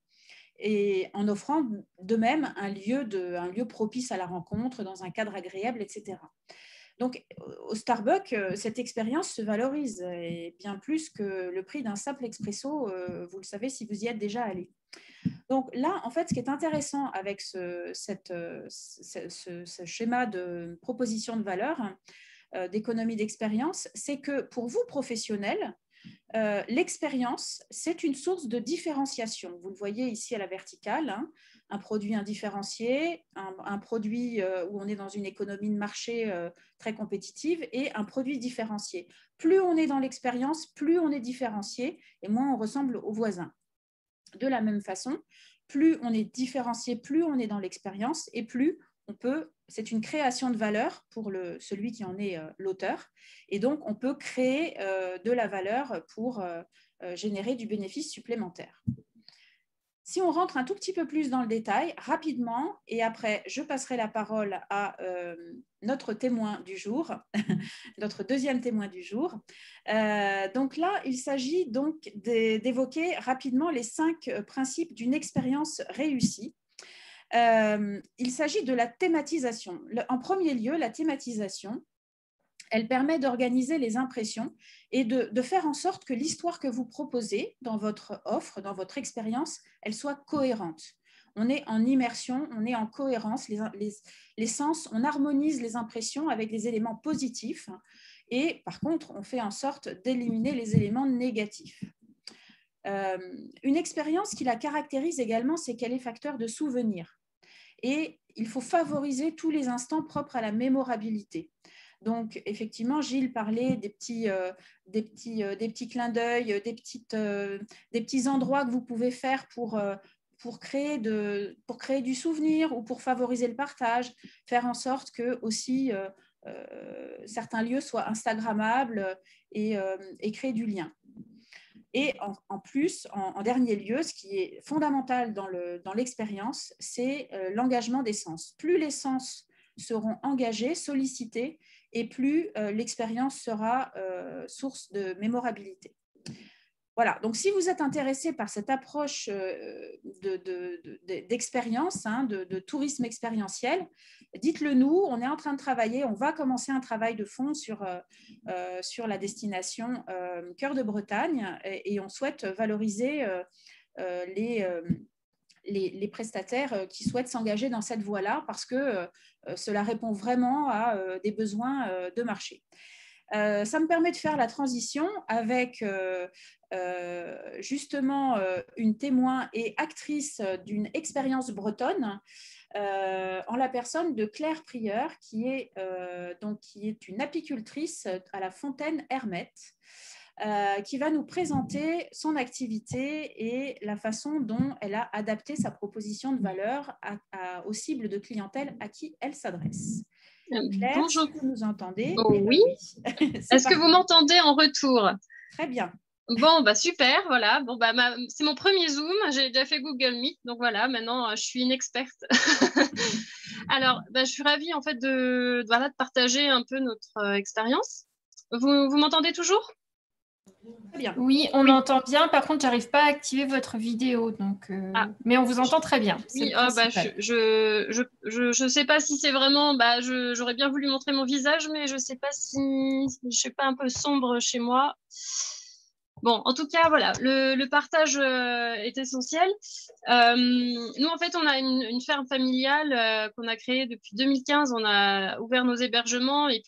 et en offrant de même un lieu, de, un lieu propice à la rencontre dans un cadre agréable, et cetera. Donc, au Starbucks, cette expérience se valorise et bien plus que le prix d'un simple expresso, euh, vous le savez si vous y êtes déjà allé. Donc là, en fait, ce qui est intéressant avec ce, cette, ce, ce, ce schéma de proposition de valeur, d'économie d'expérience, c'est que pour vous, professionnels, euh, l'expérience, c'est une source de différenciation. Vous le voyez ici à la verticale, hein, un produit indifférencié, un, un produit euh, où on est dans une économie de marché euh, très compétitive et un produit différencié. Plus on est dans l'expérience, plus on est différencié et moins on ressemble aux voisins. De la même façon, plus on est différencié, plus on est dans l'expérience et plus on peut, c'est une création de valeur pour le, celui qui en est euh, l'auteur, et donc on peut créer euh, de la valeur pour euh, euh, générer du bénéfice supplémentaire. Si on rentre un tout petit peu plus dans le détail, rapidement, et après je passerai la parole à euh, notre témoin du jour, notre deuxième témoin du jour. Euh, donc là, il s'agit donc d'évoquer rapidement les cinq principes d'une expérience réussie. Euh, il s'agit de la thématisation. Le, en premier lieu, la thématisation, elle permet d'organiser les impressions et de, de faire en sorte que l'histoire que vous proposez dans votre offre, dans votre expérience, elle soit cohérente. On est en immersion, on est en cohérence, les, les, les sens, on harmonise les impressions avec les éléments positifs et par contre, on fait en sorte d'éliminer les éléments négatifs. Euh, une expérience qui la caractérise également, c'est qu'elle est facteur de souvenir. Et il faut favoriser tous les instants propres à la mémorabilité. Donc, effectivement, Gilles parlait des petits, euh, des petits, euh, des petits clins d'œil, des, petites, euh, des petits endroits que vous pouvez faire pour, euh, pour, créer de, pour créer du souvenir ou pour favoriser le partage, faire en sorte que aussi euh, euh, certains lieux soient instagrammables et, euh, et créer du lien. Et en, en plus, en, en dernier lieu, ce qui est fondamental dans le, dans l'expérience, c'est euh, l'engagement des sens. Plus les sens seront engagés, sollicités, et plus euh, l'expérience sera euh, source de mémorabilité. Voilà, donc si vous êtes intéressé par cette approche euh, de, de, de, d'expérience, hein, de, de tourisme expérientiel, dites-le nous, on est en train de travailler, on va commencer un travail de fond sur, euh, sur la destination euh, Cœur de Bretagne et, et on souhaite valoriser euh, euh, les, euh, les, les prestataires qui souhaitent s'engager dans cette voie-là parce que euh, cela répond vraiment à euh, des besoins euh, de marché. Euh, ça me permet de faire la transition avec euh, euh, justement euh, une témoin et actrice d'une expérience bretonne euh, en la personne de Claire Prieur, qui est, euh, donc, qui est une apicultrice à la Fontaine Hermette, euh, qui va nous présenter son activité et la façon dont elle a adapté sa proposition de valeur à, à, aux cibles de clientèle à qui elle s'adresse. Claire, bonjour. si vous nous entendez? Oh, oui. Ben oui. Est-ce que vous m'entendez en retour? Très bien. Bon, bah super, voilà. Bon, bah, ma... c'est mon premier Zoom. J'ai déjà fait Google Meet, donc voilà, maintenant je suis une experte. Alors, bah, je suis ravie en fait de, voilà, de partager un peu notre euh, expérience. Vous, vous m'entendez toujours? Très bien. Oui, on Oui. entend bien. Par contre, j'arrive pas à activer votre vidéo. Donc, euh, Ah. Mais on vous entend très bien. C'est Oui, le ah, bah, principal. je je, je, je, je sais pas si c'est vraiment... Bah, je- j'aurais bien voulu montrer mon visage, mais je sais pas si... Je sais pas, un peu sombre chez moi. Bon, en tout cas, voilà, le, le partage euh, est essentiel. Euh, nous, en fait, on a une, une ferme familiale euh, qu'on a créée depuis deux mille quinze. On a ouvert nos hébergements et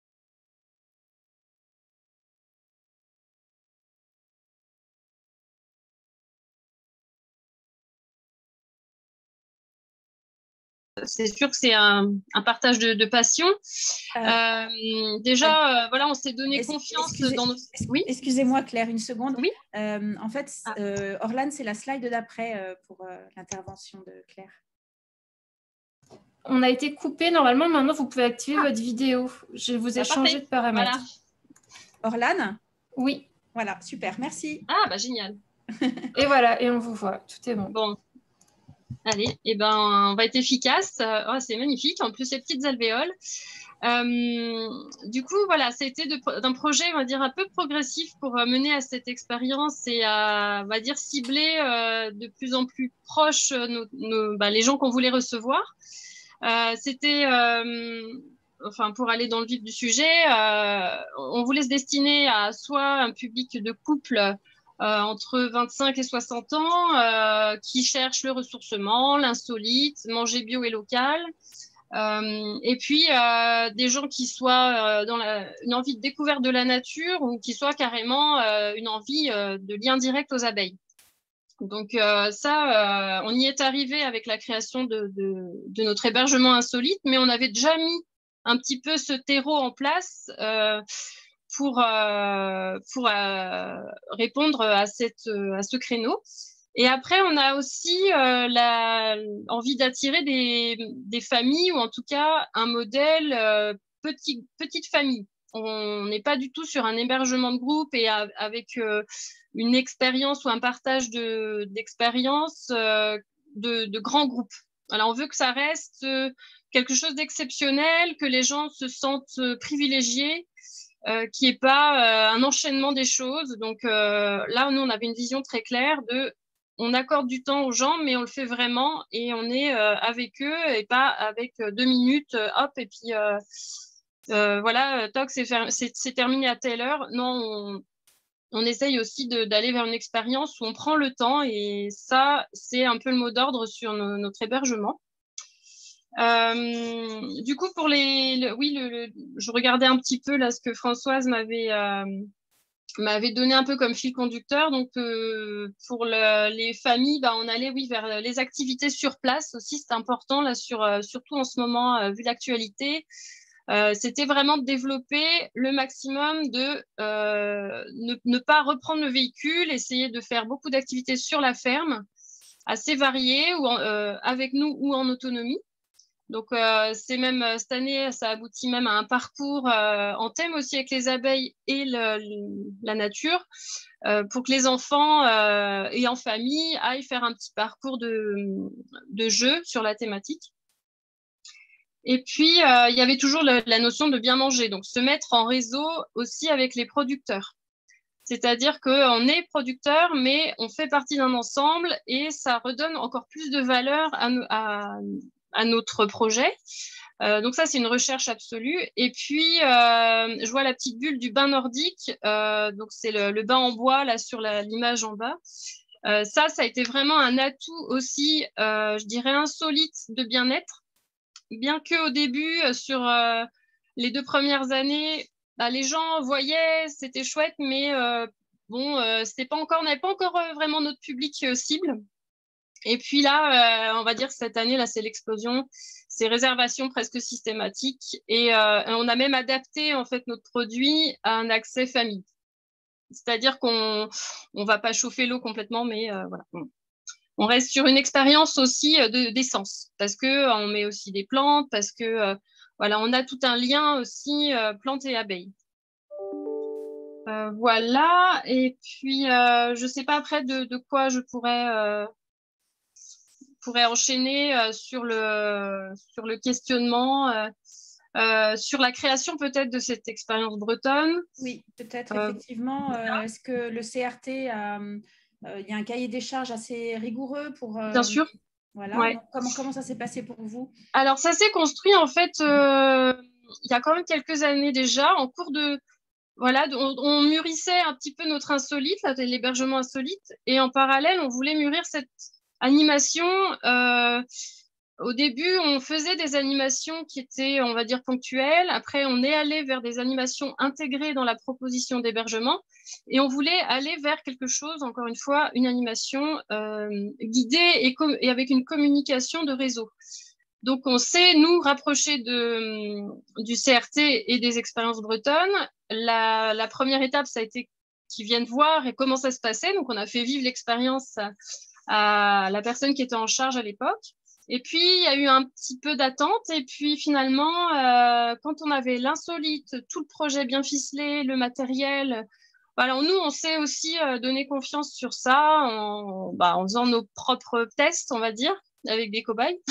c'est sûr que c'est un, un partage de, de passion. Euh, Euh, déjà, euh, voilà, on s'est donné es- confiance excusez- dans nos... Oui, Excusez-moi, Claire, une seconde. oui. Euh, en fait, Ah. euh, Orlane, c'est la slide d'après euh, pour euh, l'intervention de Claire. On a été coupé. Normalement, maintenant, vous pouvez activer Ah. votre vidéo. Je vous ai Bah, changé parfait. de paramètres. Voilà. Orlane? Oui. Voilà, super, merci. Ah, bah génial. Et voilà, et on vous voit. Tout est bon. Bon. Allez, et eh ben, on va être efficace. Oh, c'est magnifique. En plus, ces petites alvéoles. Euh, du coup, voilà, c'était d'un projet, on va dire, un peu progressif pour euh, mener à cette expérience et à, on va dire, cibler euh, de plus en plus proche euh, nos, nos, bah, les gens qu'on voulait recevoir. Euh, c'était, euh, enfin, pour aller dans le vif du sujet, euh, on voulait se destiner à soit un public de couple euh, entre vingt-cinq et soixante ans euh, qui cherchent le ressourcement, l'insolite, manger bio et local. Euh, et puis euh, des gens qui soient euh, dans la, une envie de découverte de la nature ou qui soient carrément euh, une envie euh, de lien direct aux abeilles. Donc euh, ça, euh, on y est arrivé avec la création de, de, de notre hébergement insolite, mais on avait déjà mis un petit peu ce terreau en place euh, pour, euh, pour euh, répondre à, cette, à ce créneau. Et après, on a aussi euh, la, envie d'attirer des, des familles ou en tout cas un modèle euh, petit, petite famille. On n'est pas du tout sur un hébergement de groupe et a, avec euh, une expérience ou un partage de, d'expérience euh, de, de grands groupes. Alors, on veut que ça reste euh, quelque chose d'exceptionnel, que les gens se sentent euh, privilégiés, euh, qu'il n'y ait pas euh, un enchaînement des choses. Donc euh, là, nous, on avait une vision très claire de on accorde du temps aux gens, mais on le fait vraiment et on est euh, avec eux et pas avec euh, deux minutes, euh, hop, et puis euh, euh, voilà, toc, c'est terminé à telle heure. Non, on, on essaye aussi d'aller vers une expérience où on prend le temps et ça, c'est un peu le mot d'ordre sur no, notre hébergement. Euh, du coup, pour les, le, oui, le, le, je regardais un petit peu là ce que Françoise m'avait euh, m'avait donné un peu comme fil conducteur. Donc, euh, pour le, les familles, bah, on allait, oui, vers les activités sur place aussi. C'est important là, sur, euh, surtout en ce moment, euh, vu l'actualité. Euh, C'était vraiment de développer le maximum de euh, ne, ne pas reprendre le véhicule, essayer de faire beaucoup d'activités sur la ferme, assez variées, ou en, euh, avec nous ou en autonomie. Donc, euh, c'est même cette année, ça aboutit même à un parcours euh, en thème aussi avec les abeilles et le, le, la nature, euh, pour que les enfants euh, et en famille aillent faire un petit parcours de, de jeu sur la thématique. Et puis, euh, il y avait toujours le, la notion de bien manger, donc se mettre en réseau aussi avec les producteurs. C'est-à-dire qu'on est producteur, mais on fait partie d'un ensemble et ça redonne encore plus de valeur à, à, à notre projet. Euh, donc ça, c'est une recherche absolue. Et puis, euh, je vois la petite bulle du bain nordique. Euh, donc c'est le, le bain en bois, là, sur l'image en bas. Euh, ça, ça a été vraiment un atout aussi, euh, je dirais, insolite de bien-être. Bien qu'au début, sur euh, les deux premières années, bah, les gens voyaient, c'était chouette, mais euh, bon, euh, c'était pas encore, on n'avait pas encore euh, vraiment notre public euh, cible. Et puis là, euh, on va dire cette année, là, c'est l'explosion, c'est réservation presque systématique, et euh, on a même adapté en fait notre produit à un accès famille. C'est-à-dire qu'on on va pas chauffer l'eau complètement, mais euh, voilà. On reste sur une expérience aussi d'essence, parce que on met aussi des plantes, parce que euh, voilà, on a tout un lien aussi euh, plantes et abeilles. Euh, voilà, et puis euh, je sais pas après de, de quoi je pourrais euh, pourrais enchaîner euh, sur le sur le questionnement. Euh, Euh, sur la création peut-être de cette expérience bretonne. Oui, peut-être Euh, effectivement. Euh, Est-ce que le C R T, a, euh, il y a un cahier des charges assez rigoureux pour… euh, Bien sûr. Voilà. Ouais. Donc, comment, comment ça s'est passé pour vous? Alors, ça s'est construit en fait, euh, il y a quand même quelques années déjà, en cours de… Voilà, on, on mûrissait un petit peu notre insolite, l'hébergement insolite, et en parallèle, on voulait mûrir cette animation. Euh, Au début, on faisait des animations qui étaient, on va dire, ponctuelles. Après, on est allé vers des animations intégrées dans la proposition d'hébergement. Et on voulait aller vers quelque chose, encore une fois, une animation euh, guidée et, et avec une communication de réseau. Donc, on s'est, nous, rapprocher de, du C R T et des expériences bretonnes. La, la première étape, ça a été qu'ils viennent voir et comment ça se passait. Donc, on a fait vivre l'expérience à, à la personne qui était en charge à l'époque. Et puis, il y a eu un petit peu d'attente. Et puis, finalement, euh, quand on avait l'insolite, tout le projet bien ficelé, le matériel, alors nous, on s'est aussi euh, donné confiance sur ça en, bah, en faisant nos propres tests, on va dire, avec des cobayes.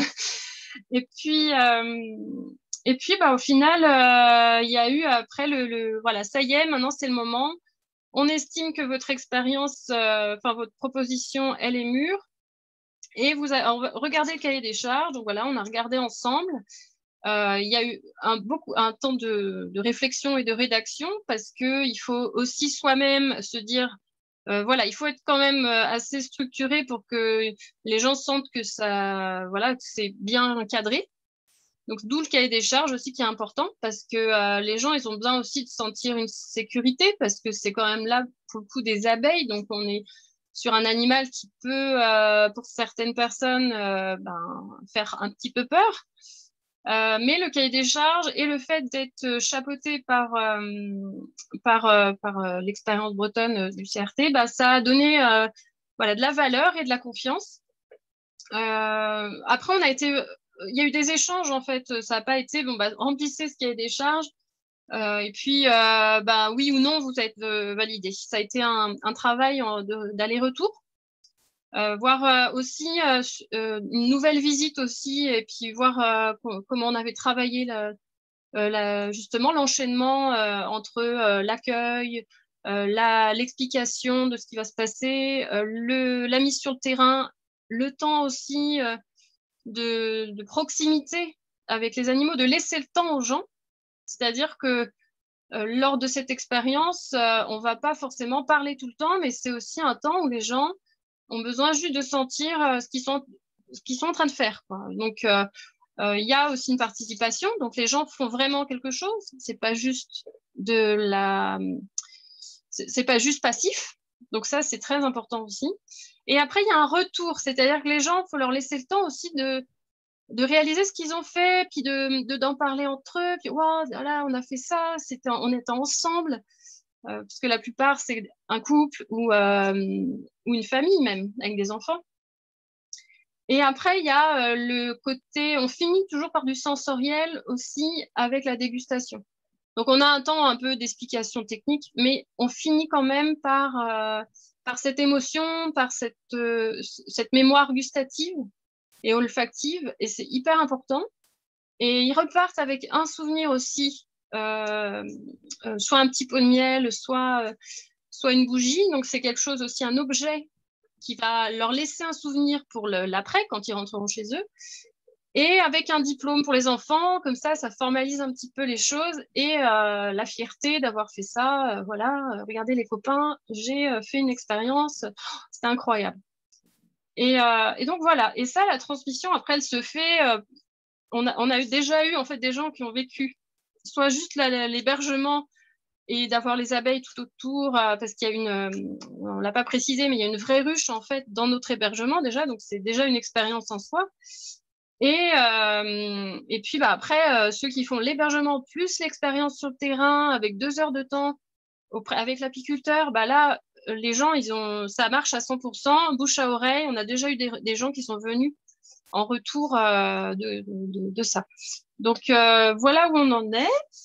Et puis, euh, et puis bah, au final, euh, il y a eu après le, le… Voilà, ça y est, maintenant, c'est le moment. On estime que votre expérience, euh, enfin, votre proposition, elle est mûre. Et vous avez, regardez le cahier des charges. Donc voilà, on a regardé ensemble. Euh, il y a eu un, beaucoup, un temps de, de réflexion et de rédaction parce qu'il faut aussi soi-même se dire, euh, voilà, il faut être quand même assez structuré pour que les gens sentent que ça, voilà, que c'est bien cadré. Donc d'où le cahier des charges aussi qui est important parce que euh, les gens, ils ont besoin aussi de sentir une sécurité parce que c'est quand même là pour le coup des abeilles. Donc on est sur un animal qui peut, euh, pour certaines personnes, euh, ben, faire un petit peu peur. Euh, mais le cahier des charges et le fait d'être chapeauté par, euh, par, euh, par euh, l'expérience bretonne euh, du C R T, bah, ça a donné euh, voilà, de la valeur et de la confiance. Euh, après, on a été, il y a eu des échanges en fait. Ça n'a pas été bon, bah, remplissez ce cahier des charges. Euh, et puis, euh, bah, oui ou non, vous êtes euh, validé. Ça a été un, un travail d'aller-retour. Euh, voir euh, aussi euh, euh, une nouvelle visite aussi, et puis voir euh, comment on avait travaillé la, euh, la, justement l'enchaînement euh, entre euh, l'accueil, euh, la, l'explication de ce qui va se passer, euh, le, la mise sur le terrain, le temps aussi euh, de, de proximité avec les animaux, de laisser le temps aux gens. C'est-à-dire que euh, lors de cette expérience, euh, on va pas forcément parler tout le temps, mais c'est aussi un temps où les gens ont besoin juste de sentir euh, ce qu'ils sont, ce qu'ils sont en train de faire, quoi. Donc, euh, euh, il y a aussi une participation. Donc, les gens font vraiment quelque chose. C'est pas juste de la, c'est pas juste passif. Donc, ça, c'est très important aussi. Et après, il y a un retour. C'est-à-dire que les gens, il faut leur laisser le temps aussi de, de réaliser ce qu'ils ont fait, puis de, de, d'en parler entre eux. Puis, wow, voilà, on a fait ça. C'était, on était ensemble. Euh, parce que la plupart, c'est un couple ou, euh, ou une famille même, avec des enfants. Et après, il y a euh, le côté, on finit toujours par du sensoriel aussi avec la dégustation. Donc, on a un temps un peu d'explication technique, mais on finit quand même par, euh, par cette émotion, par cette, euh, cette mémoire gustative et olfactive, et c'est hyper important. Et ils repartent avec un souvenir aussi, euh, euh, soit un petit pot de miel, soit, euh, soit une bougie. Donc, c'est quelque chose aussi, un objet qui va leur laisser un souvenir pour l'après, quand ils rentreront chez eux. Et avec un diplôme pour les enfants, comme ça, ça formalise un petit peu les choses et euh, la fierté d'avoir fait ça. Euh, voilà, euh, regardez les copains, j'ai euh, fait une expérience, oh, c'était incroyable. Et, euh, et donc voilà. Et ça, la transmission, après, elle se fait. Euh, on, a, on a eu, déjà eu en fait des gens qui ont vécu soit juste l'hébergement et d'avoir les abeilles tout autour, euh, parce qu'il y a une, euh, on l'a pas précisé, mais il y a une vraie ruche en fait dans notre hébergement déjà, donc c'est déjà une expérience en soi. Et, euh, et puis bah, après, euh, ceux qui font l'hébergement plus l'expérience sur le terrain avec deux heures de temps auprès, avec l'apiculteur, bah là, les gens, ils ont, ça marche à cent pour cent, bouche à oreille. On a déjà eu des, des gens qui sont venus en retour euh, de, de, de ça. Donc euh, voilà où on en est.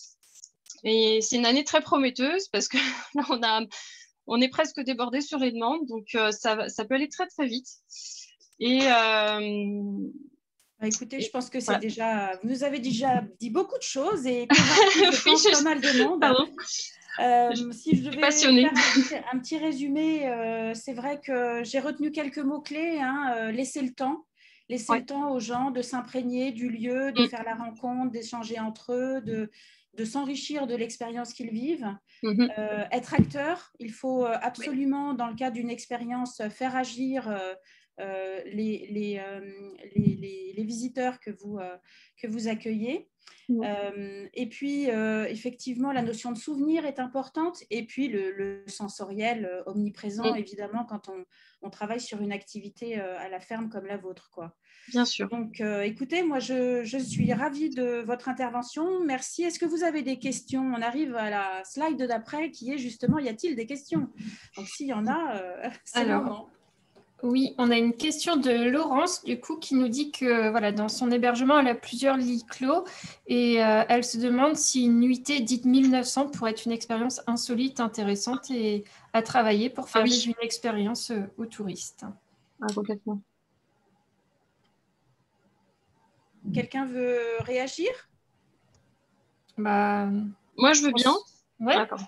Et c'est une année très prometteuse parce que là, on, a, on est presque débordé sur les demandes. Donc, euh, ça, ça peut aller très, très vite. Et, euh, Écoutez, je pense que c'est voilà. déjà, vous nous avez déjà dit beaucoup de choses et convaincu, je pense, oui, pas mal de monde. Euh, si je devais passionnée. faire un petit, un petit résumé, euh, c'est vrai que j'ai retenu quelques mots-clés. Hein, euh, laisser le temps, laisser Ouais. le temps aux gens de s'imprégner du lieu, de Mm. faire la rencontre, d'échanger entre eux, de, de s'enrichir de l'expérience qu'ils vivent. Mm-hmm. Euh, être acteur, il faut absolument, dans le cadre d'une expérience, faire agir euh, euh, les, les, euh, les, les, les visiteurs que vous, euh, que vous accueillez. Mm. Euh, et puis, euh, effectivement, la notion de souvenir est importante. Et puis, le, le sensoriel euh, omniprésent, Mm. évidemment, quand on, on travaille sur une activité euh, à la ferme comme la vôtre, quoi. Bien sûr. Donc, euh, écoutez, moi, je, je suis ravie de votre intervention. Merci. Est-ce que vous avez des questions? On arrive à la slide d'après qui est justement, y a-t-il des questions? Donc, s'il y en a, euh, c'est le moment. Oui, on a une question de Laurence, du coup, qui nous dit que voilà, dans son hébergement, elle a plusieurs lits clos et euh, elle se demande si une nuitée dite mille neuf cents pourrait être une expérience insolite, intéressante et à travailler pour faire Ah oui. vivre une expérience euh, aux touristes. Ah, complètement. Quelqu'un veut réagir? Bah, Moi, je veux bien. Ouais. D'accord.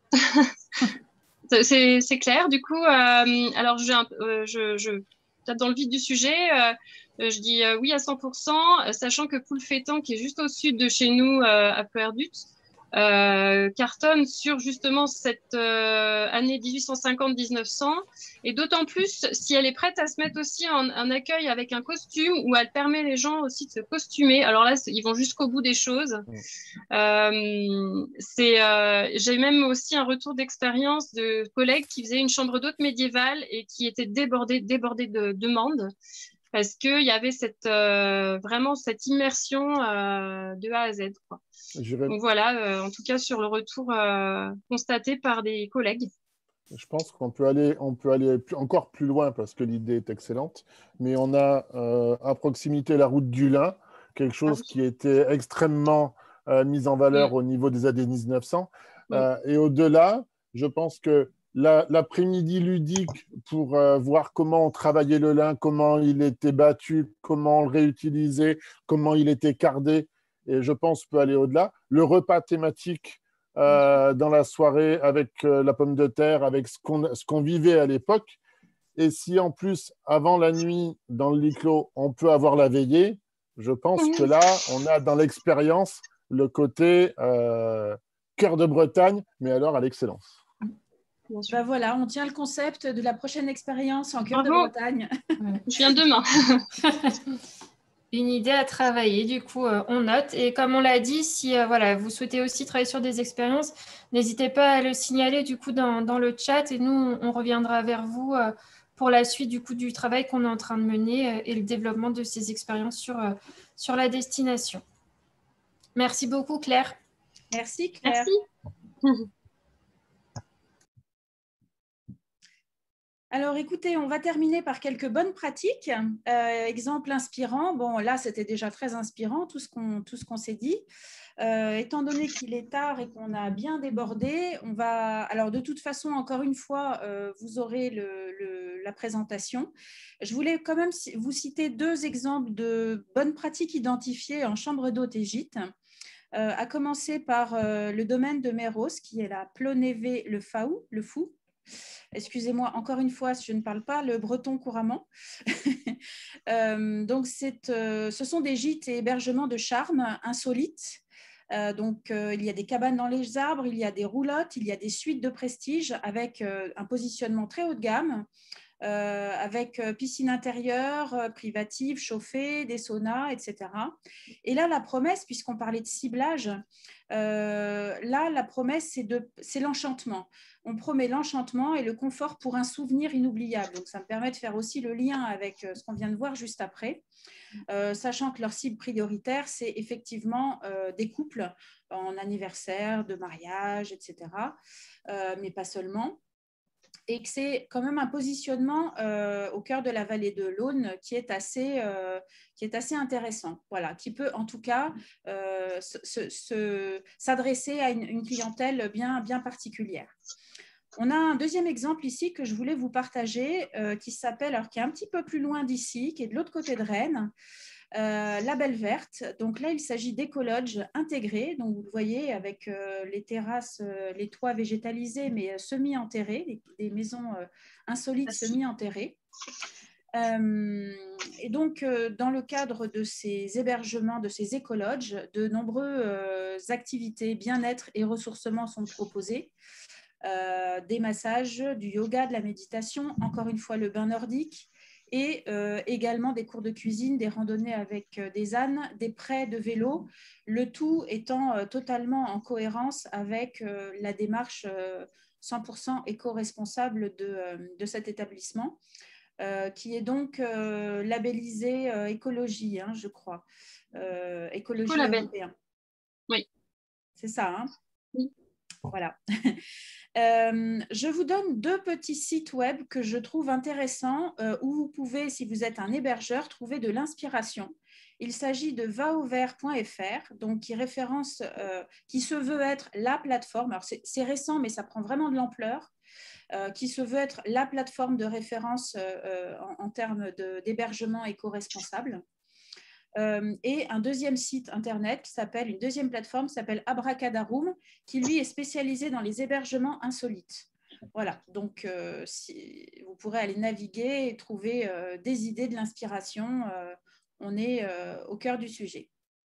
C'est clair. Du coup, euh, alors je, euh, je, je tape dans le vif du sujet. Euh, je dis euh, oui à cent pour cent, sachant que Poulfétan, qui est juste au sud de chez nous, euh, à Perdut, euh, cartonne sur justement cette euh, année mille huit cent cinquante à mille neuf cents, et d'autant plus si elle est prête à se mettre aussi en, en accueil avec un costume, où elle permet les gens aussi de se costumer. Alors là, ils vont jusqu'au bout des choses. Mmh. Euh, c'est, euh, j'ai même aussi un retour d'expérience de collègues qui faisaient une chambre d'hôte médiévale et qui étaient débordés, débordés de demandes parce qu'il y avait cette, euh, vraiment cette immersion euh, de A à Z, quoi. Donc voilà, euh, en tout cas sur le retour euh, constaté par des collègues. Je pense qu'on peut aller, on peut aller plus, encore plus loin parce que l'idée est excellente, mais on a euh, à proximité la route du Lin, quelque chose ah oui. qui était extrêmement euh, mis en valeur mmh. au niveau des années mille neuf cents. Mmh. Euh, et au-delà, je pense que l'après-midi ludique pour euh, voir comment on travaillait le lin, comment il était battu, comment on le réutilisait, comment il était cardé, et je pense peut aller au-delà. Le repas thématique euh, dans la soirée avec euh, la pomme de terre, avec ce qu'on ce qu'on vivait à l'époque. Et si en plus, avant la nuit, dans le lit clos, on peut avoir la veillée, je pense que là, on a dans l'expérience le côté euh, cœur de Bretagne, mais alors à l'excellence. Ben voilà, on tient le concept de la prochaine expérience en cœur de Bretagne. Je viens demain. Une idée à travailler, du coup, euh, on note. Et comme on l'a dit, si euh, voilà, vous souhaitez aussi travailler sur des expériences, n'hésitez pas à le signaler du coup dans, dans le chat et nous, on, on reviendra vers vous euh, pour la suite du coup du travail qu'on est en train de mener euh, et le développement de ces expériences sur, euh, sur la destination. Merci beaucoup, Claire. Merci, Claire. Merci. Alors, écoutez, on va terminer par quelques bonnes pratiques. Euh, exemple inspirant. Bon, là, c'était déjà très inspirant, tout ce qu'on tout ce qu'on s'est dit. Euh, étant donné qu'il est tard et qu'on a bien débordé, on va… Alors, de toute façon, encore une fois, euh, vous aurez le, le, la présentation. Je voulais quand même vous citer deux exemples de bonnes pratiques identifiées en chambre d'hôte et gîte. Euh, à commencer par euh, le domaine de Méros, qui est la Plonévé le Faou, le Fou. Excusez-moi, encore une fois, je ne parle pas le breton couramment. euh, donc, euh, ce sont des gîtes et hébergements de charme insolites. Euh, donc, euh, il y a des cabanes dans les arbres, il y a des roulottes, il y a des suites de prestige avec euh, un positionnement très haut de gamme, euh, avec piscine intérieure, euh, privative, chauffée, des saunas, et cetera. Et là, la promesse, puisqu'on parlait de ciblage, euh, là, la promesse, c'est l'enchantement. On promet l'enchantement et le confort pour un souvenir inoubliable. Donc, ça me permet de faire aussi le lien avec ce qu'on vient de voir juste après, euh, sachant que leur cible prioritaire, c'est effectivement euh, des couples en anniversaire, de mariage, et cetera, euh, mais pas seulement. Et que c'est quand même un positionnement euh, au cœur de la vallée de l'Aune qui est assez, euh, qui est assez intéressant, voilà, qui peut en tout cas euh, s'adresser à une, une clientèle bien, bien particulière. On a un deuxième exemple ici que je voulais vous partager, euh, qui s'appelle, alors qui est un petit peu plus loin d'ici, qui est de l'autre côté de Rennes. Euh, label verte, donc là il s'agit d'écologes intégrés, donc vous le voyez avec euh, les terrasses, euh, les toits végétalisés mais euh, semi-enterrés, des, des maisons euh, insolites semi-enterrées. Euh, et donc euh, dans le cadre de ces hébergements, de ces écologes, de nombreuses euh, activités bien-être et ressourcement sont proposées. Euh, des massages, du yoga, de la méditation, encore une fois le bain nordique, et euh, également des cours de cuisine, des randonnées avec euh, des ânes, des prêts de vélo, le tout étant euh, totalement en cohérence avec euh, la démarche euh, cent pour cent éco-responsable de, euh, de cet établissement, euh, qui est donc euh, labellisé euh, écologie, hein, je crois, euh, écologie européenne. Oui. C'est ça, hein? Oui. Voilà. Euh, je vous donne deux petits sites web que je trouve intéressants euh, où vous pouvez, si vous êtes un hébergeur, trouver de l'inspiration. Il s'agit de va au vert point F R, donc qui référence, euh, qui se veut être la plateforme. Alors c'est récent, mais ça prend vraiment de l'ampleur. Euh, qui se veut être la plateforme de référence euh, en, en termes d'hébergement éco-responsable. Euh, et un deuxième site internet qui s'appelle, une deuxième plateforme qui s'appelle Abracadarum, qui lui est spécialisé dans les hébergements insolites. Voilà, donc euh, si, vous pourrez aller naviguer et trouver euh, des idées, de l'inspiration. Euh, on est euh, au cœur du sujet.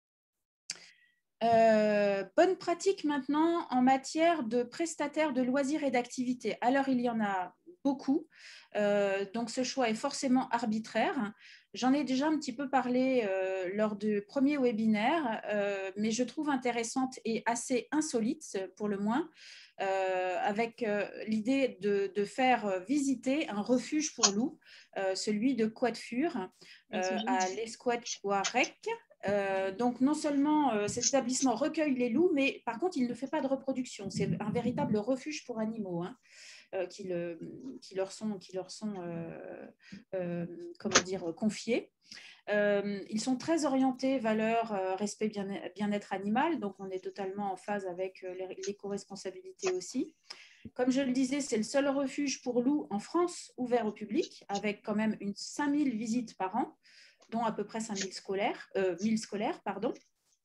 Euh, bonne pratique maintenant en matière de prestataires de loisirs et d'activités. Alors, il y en a beaucoup, euh, donc ce choix est forcément arbitraire. J'en ai déjà un petit peu parlé euh, lors du premier webinaire, euh, mais je trouve intéressante et assez insolite pour le moins, euh, avec euh, l'idée de, de faire visiter un refuge pour loups, euh, celui de Quadfur, euh, à l'Escouade-Guarec. Euh, donc, non seulement euh, cet établissement recueille les loups, mais par contre, il ne fait pas de reproduction. C'est un véritable refuge pour animaux, hein, euh, qui, le, qui leur sont, qui leur sont euh, euh, comment dire, confiés. Euh, ils sont très orientés valeurs, euh, respect, bien-être animal, donc on est totalement en phase avec euh, l'éco-responsabilité aussi. Comme je le disais, c'est le seul refuge pour loups en France ouvert au public, avec quand même une cinq mille visites par an, dont à peu près cinq mille scolaires, euh, mille scolaires. Pardon.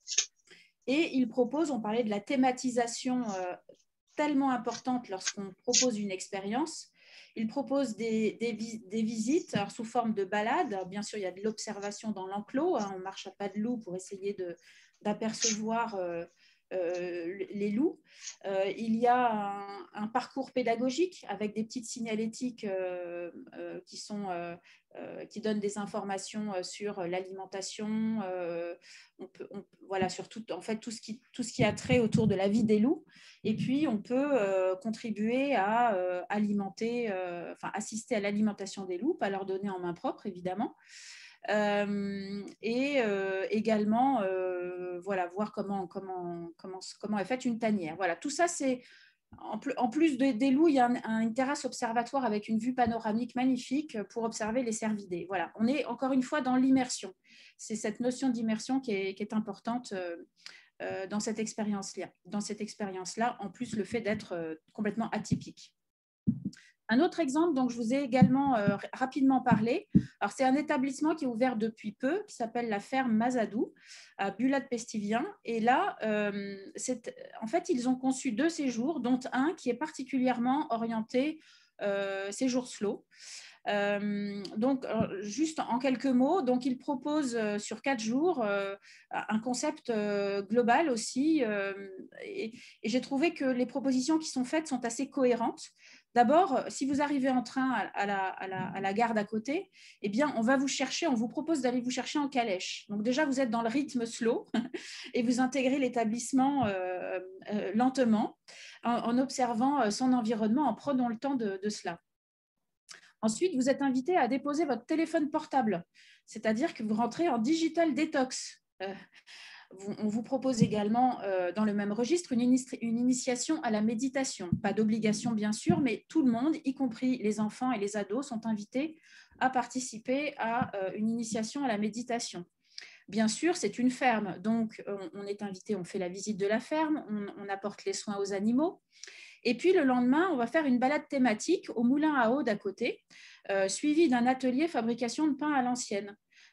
Et il propose, on parlait de la thématisation euh, tellement importante lorsqu'on propose une expérience, il propose des, des, des visites alors, sous forme de balades. Alors, bien sûr, il y a de l'observation dans l'enclos, hein, on ne marche à pas de loup pour essayer d'apercevoir euh, euh, les loups. Euh, il y a un, un parcours pédagogique avec des petites signalétiques euh, euh, qui, sont, euh, euh, qui donnent des informations sur l'alimentation, euh, on peut, on, voilà, sur tout, en fait, tout ce, qui, tout ce qui a trait autour de la vie des loups. Et puis, on peut euh, contribuer à euh, alimenter, euh, enfin, assister à l'alimentation des loups, pas leur donner en main propre, évidemment. Euh, et euh, également euh, voilà, voir comment, comment, comment, comment est faite une tanière. Voilà, tout ça, c'est en plus, en plus de, des loups, il y a un, un, une terrasse observatoire avec une vue panoramique magnifique pour observer les cervidés. Voilà, on est encore une fois dans l'immersion. C'est cette notion d'immersion qui est, qui est importante euh, euh, dans cette expérience-là. Dans cette expérience-là, en plus le fait d'être euh, complètement atypique. Un autre exemple dont je vous ai également euh, rapidement parlé, c'est un établissement qui est ouvert depuis peu, qui s'appelle la ferme Mazadou, à Bulat-Pestivien. Et là, euh, en fait, ils ont conçu deux séjours, dont un qui est particulièrement orienté euh, séjour slow. Euh, donc, juste en quelques mots, donc il propose euh, sur quatre jours euh, un concept euh, global aussi. Euh, et, et j'ai trouvé que les propositions qui sont faites sont assez cohérentes. D'abord, si vous arrivez en train à la, à, la, à la gare d'à côté, eh bien, on va vous chercher, on vous propose d'aller vous chercher en calèche. Donc déjà, vous êtes dans le rythme slow et vous intégrez l'établissement euh, euh, lentement en, en observant son environnement, en prenant le temps de, de cela. Ensuite, vous êtes invité à déposer votre téléphone portable, c'est-à-dire que vous rentrez en digital détox. Euh, on vous propose également, euh, dans le même registre, une, une initiation à la méditation. Pas d'obligation, bien sûr, mais tout le monde, y compris les enfants et les ados, sont invités à participer à euh, une initiation à la méditation. Bien sûr, c'est une ferme, donc on, on est invité, on fait la visite de la ferme, on, on apporte les soins aux animaux. Et puis, le lendemain, on va faire une balade thématique au moulin à eau d'à côté, euh, suivie d'un atelier fabrication de pain à l'ancienne.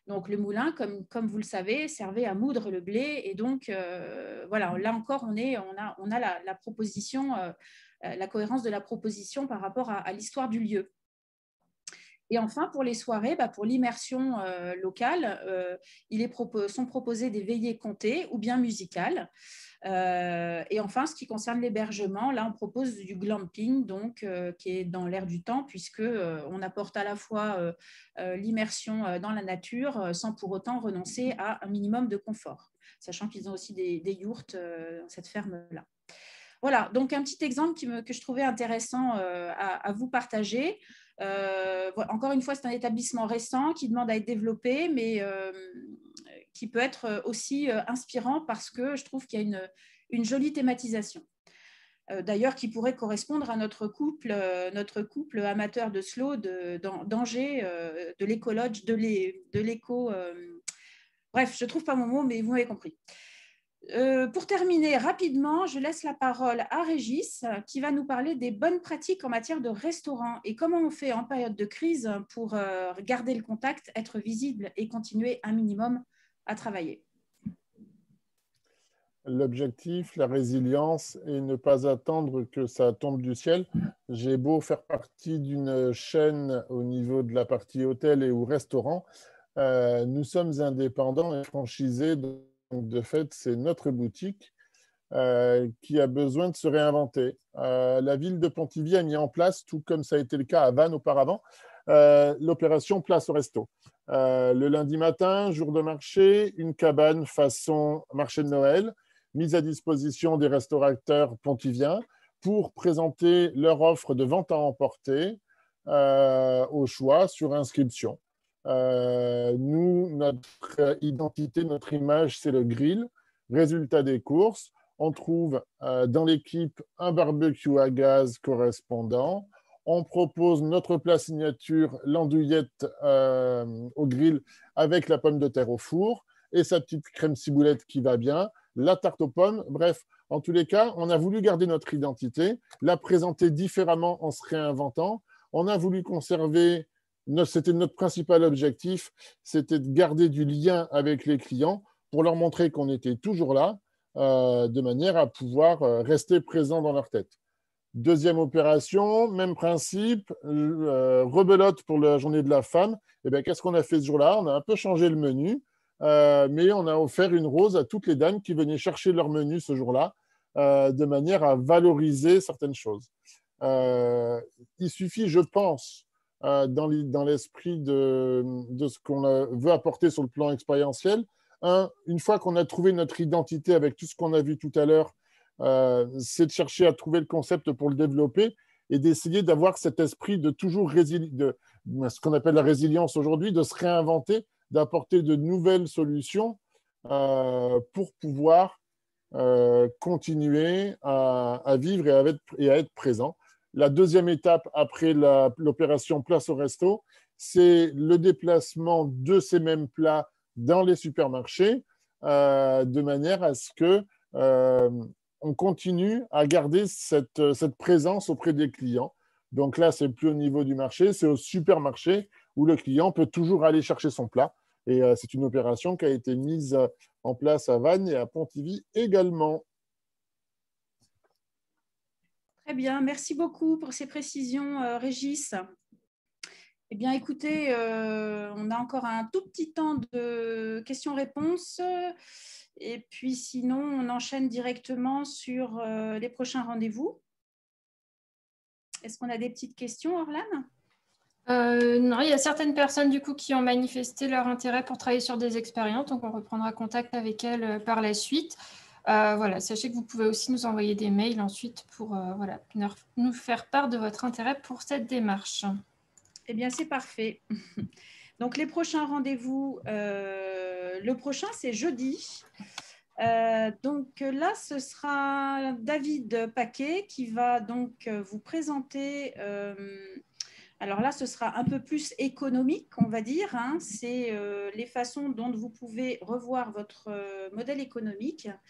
Donc, le moulin, comme, comme vous le savez, servait à moudre le blé. Et donc, euh, voilà, là encore, on, est, on a, on a la, la proposition, euh, la cohérence de la proposition par rapport à, à l'histoire du lieu. Et enfin, pour les soirées, bah, pour l'immersion euh, locale, euh, il est propo- sont proposées des veillées comptées ou bien musicales. Euh, et enfin, ce qui concerne l'hébergement, là, on propose du glamping, donc, euh, qui est dans l'air du temps, puisqu'on euh, apporte à la fois euh, euh, l'immersion euh, dans la nature, euh, sans pour autant renoncer à un minimum de confort, sachant qu'ils ont aussi des, des yourtes euh, dans cette ferme-là. Voilà, donc un petit exemple qui me, que je trouvais intéressant euh, à, à vous partager. Euh, encore une fois, c'est un établissement récent qui demande à être développé, mais euh, qui peut être aussi euh, inspirant parce que je trouve qu'il y a une, une jolie thématisation. Euh, D'ailleurs, qui pourrait correspondre à notre couple, euh, notre couple amateur de slow d'Angers, euh, de l'éco-lodge, de l'éco... Euh, bref, je ne trouve pas mon mot, mais vous m'avez compris. Euh, pour terminer rapidement, je laisse la parole à Régis qui va nous parler des bonnes pratiques en matière de restaurant et comment on fait en période de crise pour euh, garder le contact, être visible et continuer un minimum à travailler. L'objectif, la résilience et ne pas attendre que ça tombe du ciel. J'ai beau faire partie d'une chaîne au niveau de la partie hôtel et ou restaurant, euh, nous sommes indépendants et franchisés. Donc, de fait, c'est notre boutique euh, qui a besoin de se réinventer. Euh, la ville de Pontivy a mis en place, tout comme ça a été le cas à Vannes auparavant, euh, l'opération Place au Resto. Euh, le lundi matin, jour de marché, une cabane façon marché de Noël, mise à disposition des restaurateurs pontiviens pour présenter leur offre de vente à emporter euh, au choix sur inscription. Euh, nous, notre identité, notre image, c'est le grill. Résultat des courses, on trouve euh, dans l'équipe un barbecue à gaz correspondant. On propose notre plat signature, l'andouillette euh, au grill avec la pomme de terre au four et sa petite crème ciboulette qui va bien, la tarte aux pommes. Bref, en tous les cas, on a voulu garder notre identité, la présenter différemment en se réinventant. On a voulu conserver, c'était notre principal objectif, c'était de garder du lien avec les clients pour leur montrer qu'on était toujours là, euh, de manière à pouvoir euh, rester présent dans leur tête. Deuxième opération, même principe, euh, rebelote pour la journée de la femme. Et bien, qu'est-ce qu'on a fait ce jour-là? On a un peu changé le menu, euh, mais on a offert une rose à toutes les dames qui venaient chercher leur menu ce jour-là, euh, de manière à valoriser certaines choses. Euh, il suffit, je pense, euh, dans l'esprit de, de ce qu'on veut apporter sur le plan expérientiel, un, une fois qu'on a trouvé notre identité avec tout ce qu'on a vu tout à l'heure, euh, c'est de chercher à trouver le concept pour le développer et d'essayer d'avoir cet esprit de toujours résili- de, ce qu'on appelle la résilience aujourd'hui, de se réinventer, d'apporter de nouvelles solutions euh, pour pouvoir euh, continuer à, à vivre et à, être, et à être présent. La deuxième étape après l'opération Place au Resto, c'est le déplacement de ces mêmes plats dans les supermarchés, euh, de manière à ce que euh, on continue à garder cette, cette présence auprès des clients. Donc là, c'est plus au niveau du marché, c'est au supermarché où le client peut toujours aller chercher son plat. Et euh, c'est une opération qui a été mise en place à Vannes et à Pontivy également. Très bien, merci beaucoup pour ces précisions, euh, Régis. Eh bien, écoutez, euh, on a encore un tout petit temps de questions-réponses. Et puis, sinon, on enchaîne directement sur euh, les prochains rendez-vous. Est-ce qu'on a des petites questions, Orlane ? Euh, non, il y a certaines personnes du coup qui ont manifesté leur intérêt pour travailler sur des expériences, donc on reprendra contact avec elles euh, par la suite. Euh, voilà, sachez que vous pouvez aussi nous envoyer des mails ensuite pour euh, voilà, nous faire part de votre intérêt pour cette démarche. Eh bien, c'est parfait. Donc, les prochains rendez-vous, euh, le prochain, c'est jeudi. Euh, donc là, ce sera David Paquet qui va donc vous présenter... Euh, alors là, ce sera un peu plus économique, on va dire. Hein. C'est euh, les façons dont vous pouvez revoir votre euh, modèle économique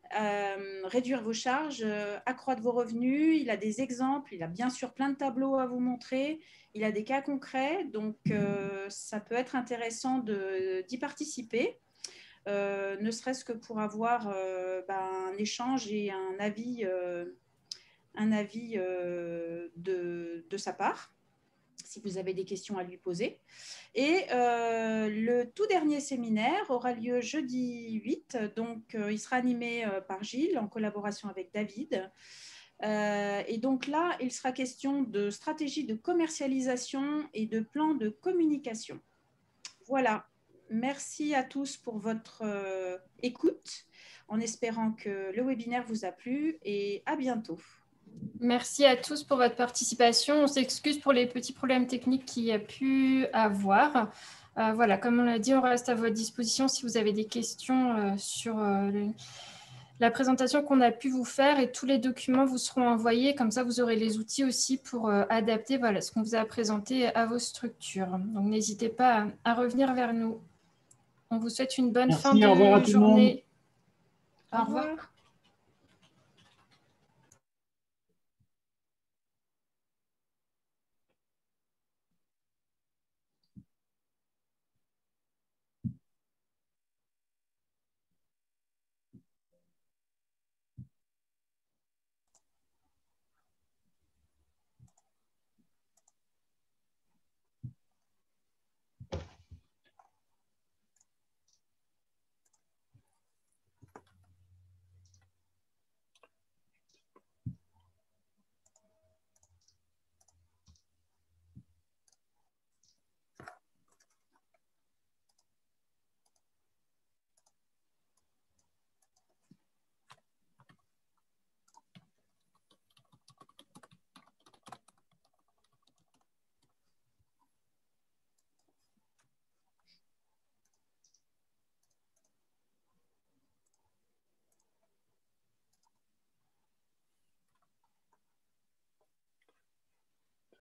euh, réduire vos charges, euh, accroître vos revenus. Il a des exemples, il a bien sûr plein de tableaux à vous montrer, il a des cas concrets, donc euh, ça peut être intéressant d'y participer, euh, ne serait-ce que pour avoir euh, ben, un échange et un avis, euh, un avis euh, de, de sa part, si vous avez des questions à lui poser. Et euh, le tout dernier séminaire aura lieu jeudi huit, donc euh, il sera animé euh, par Gilles en collaboration avec David. Euh, et donc là, il sera question de stratégie de commercialisation et de plan de communication. Voilà, merci à tous pour votre euh, écoute, en espérant que le webinaire vous a plu et à bientôt. Merci à tous pour votre participation. On s'excuse pour les petits problèmes techniques qu'il y a pu avoir. Euh, voilà, comme on l'a dit, on reste à votre disposition si vous avez des questions euh, sur euh, le, la présentation qu'on a pu vous faire, et tous les documents vous seront envoyés. Comme ça, vous aurez les outils aussi pour euh, adapter voilà, ce qu'on vous a présenté à vos structures. Donc, n'hésitez pas à, à revenir vers nous. On vous souhaite une bonne Merci, fin de au revoir à tout le monde. journée. Au revoir.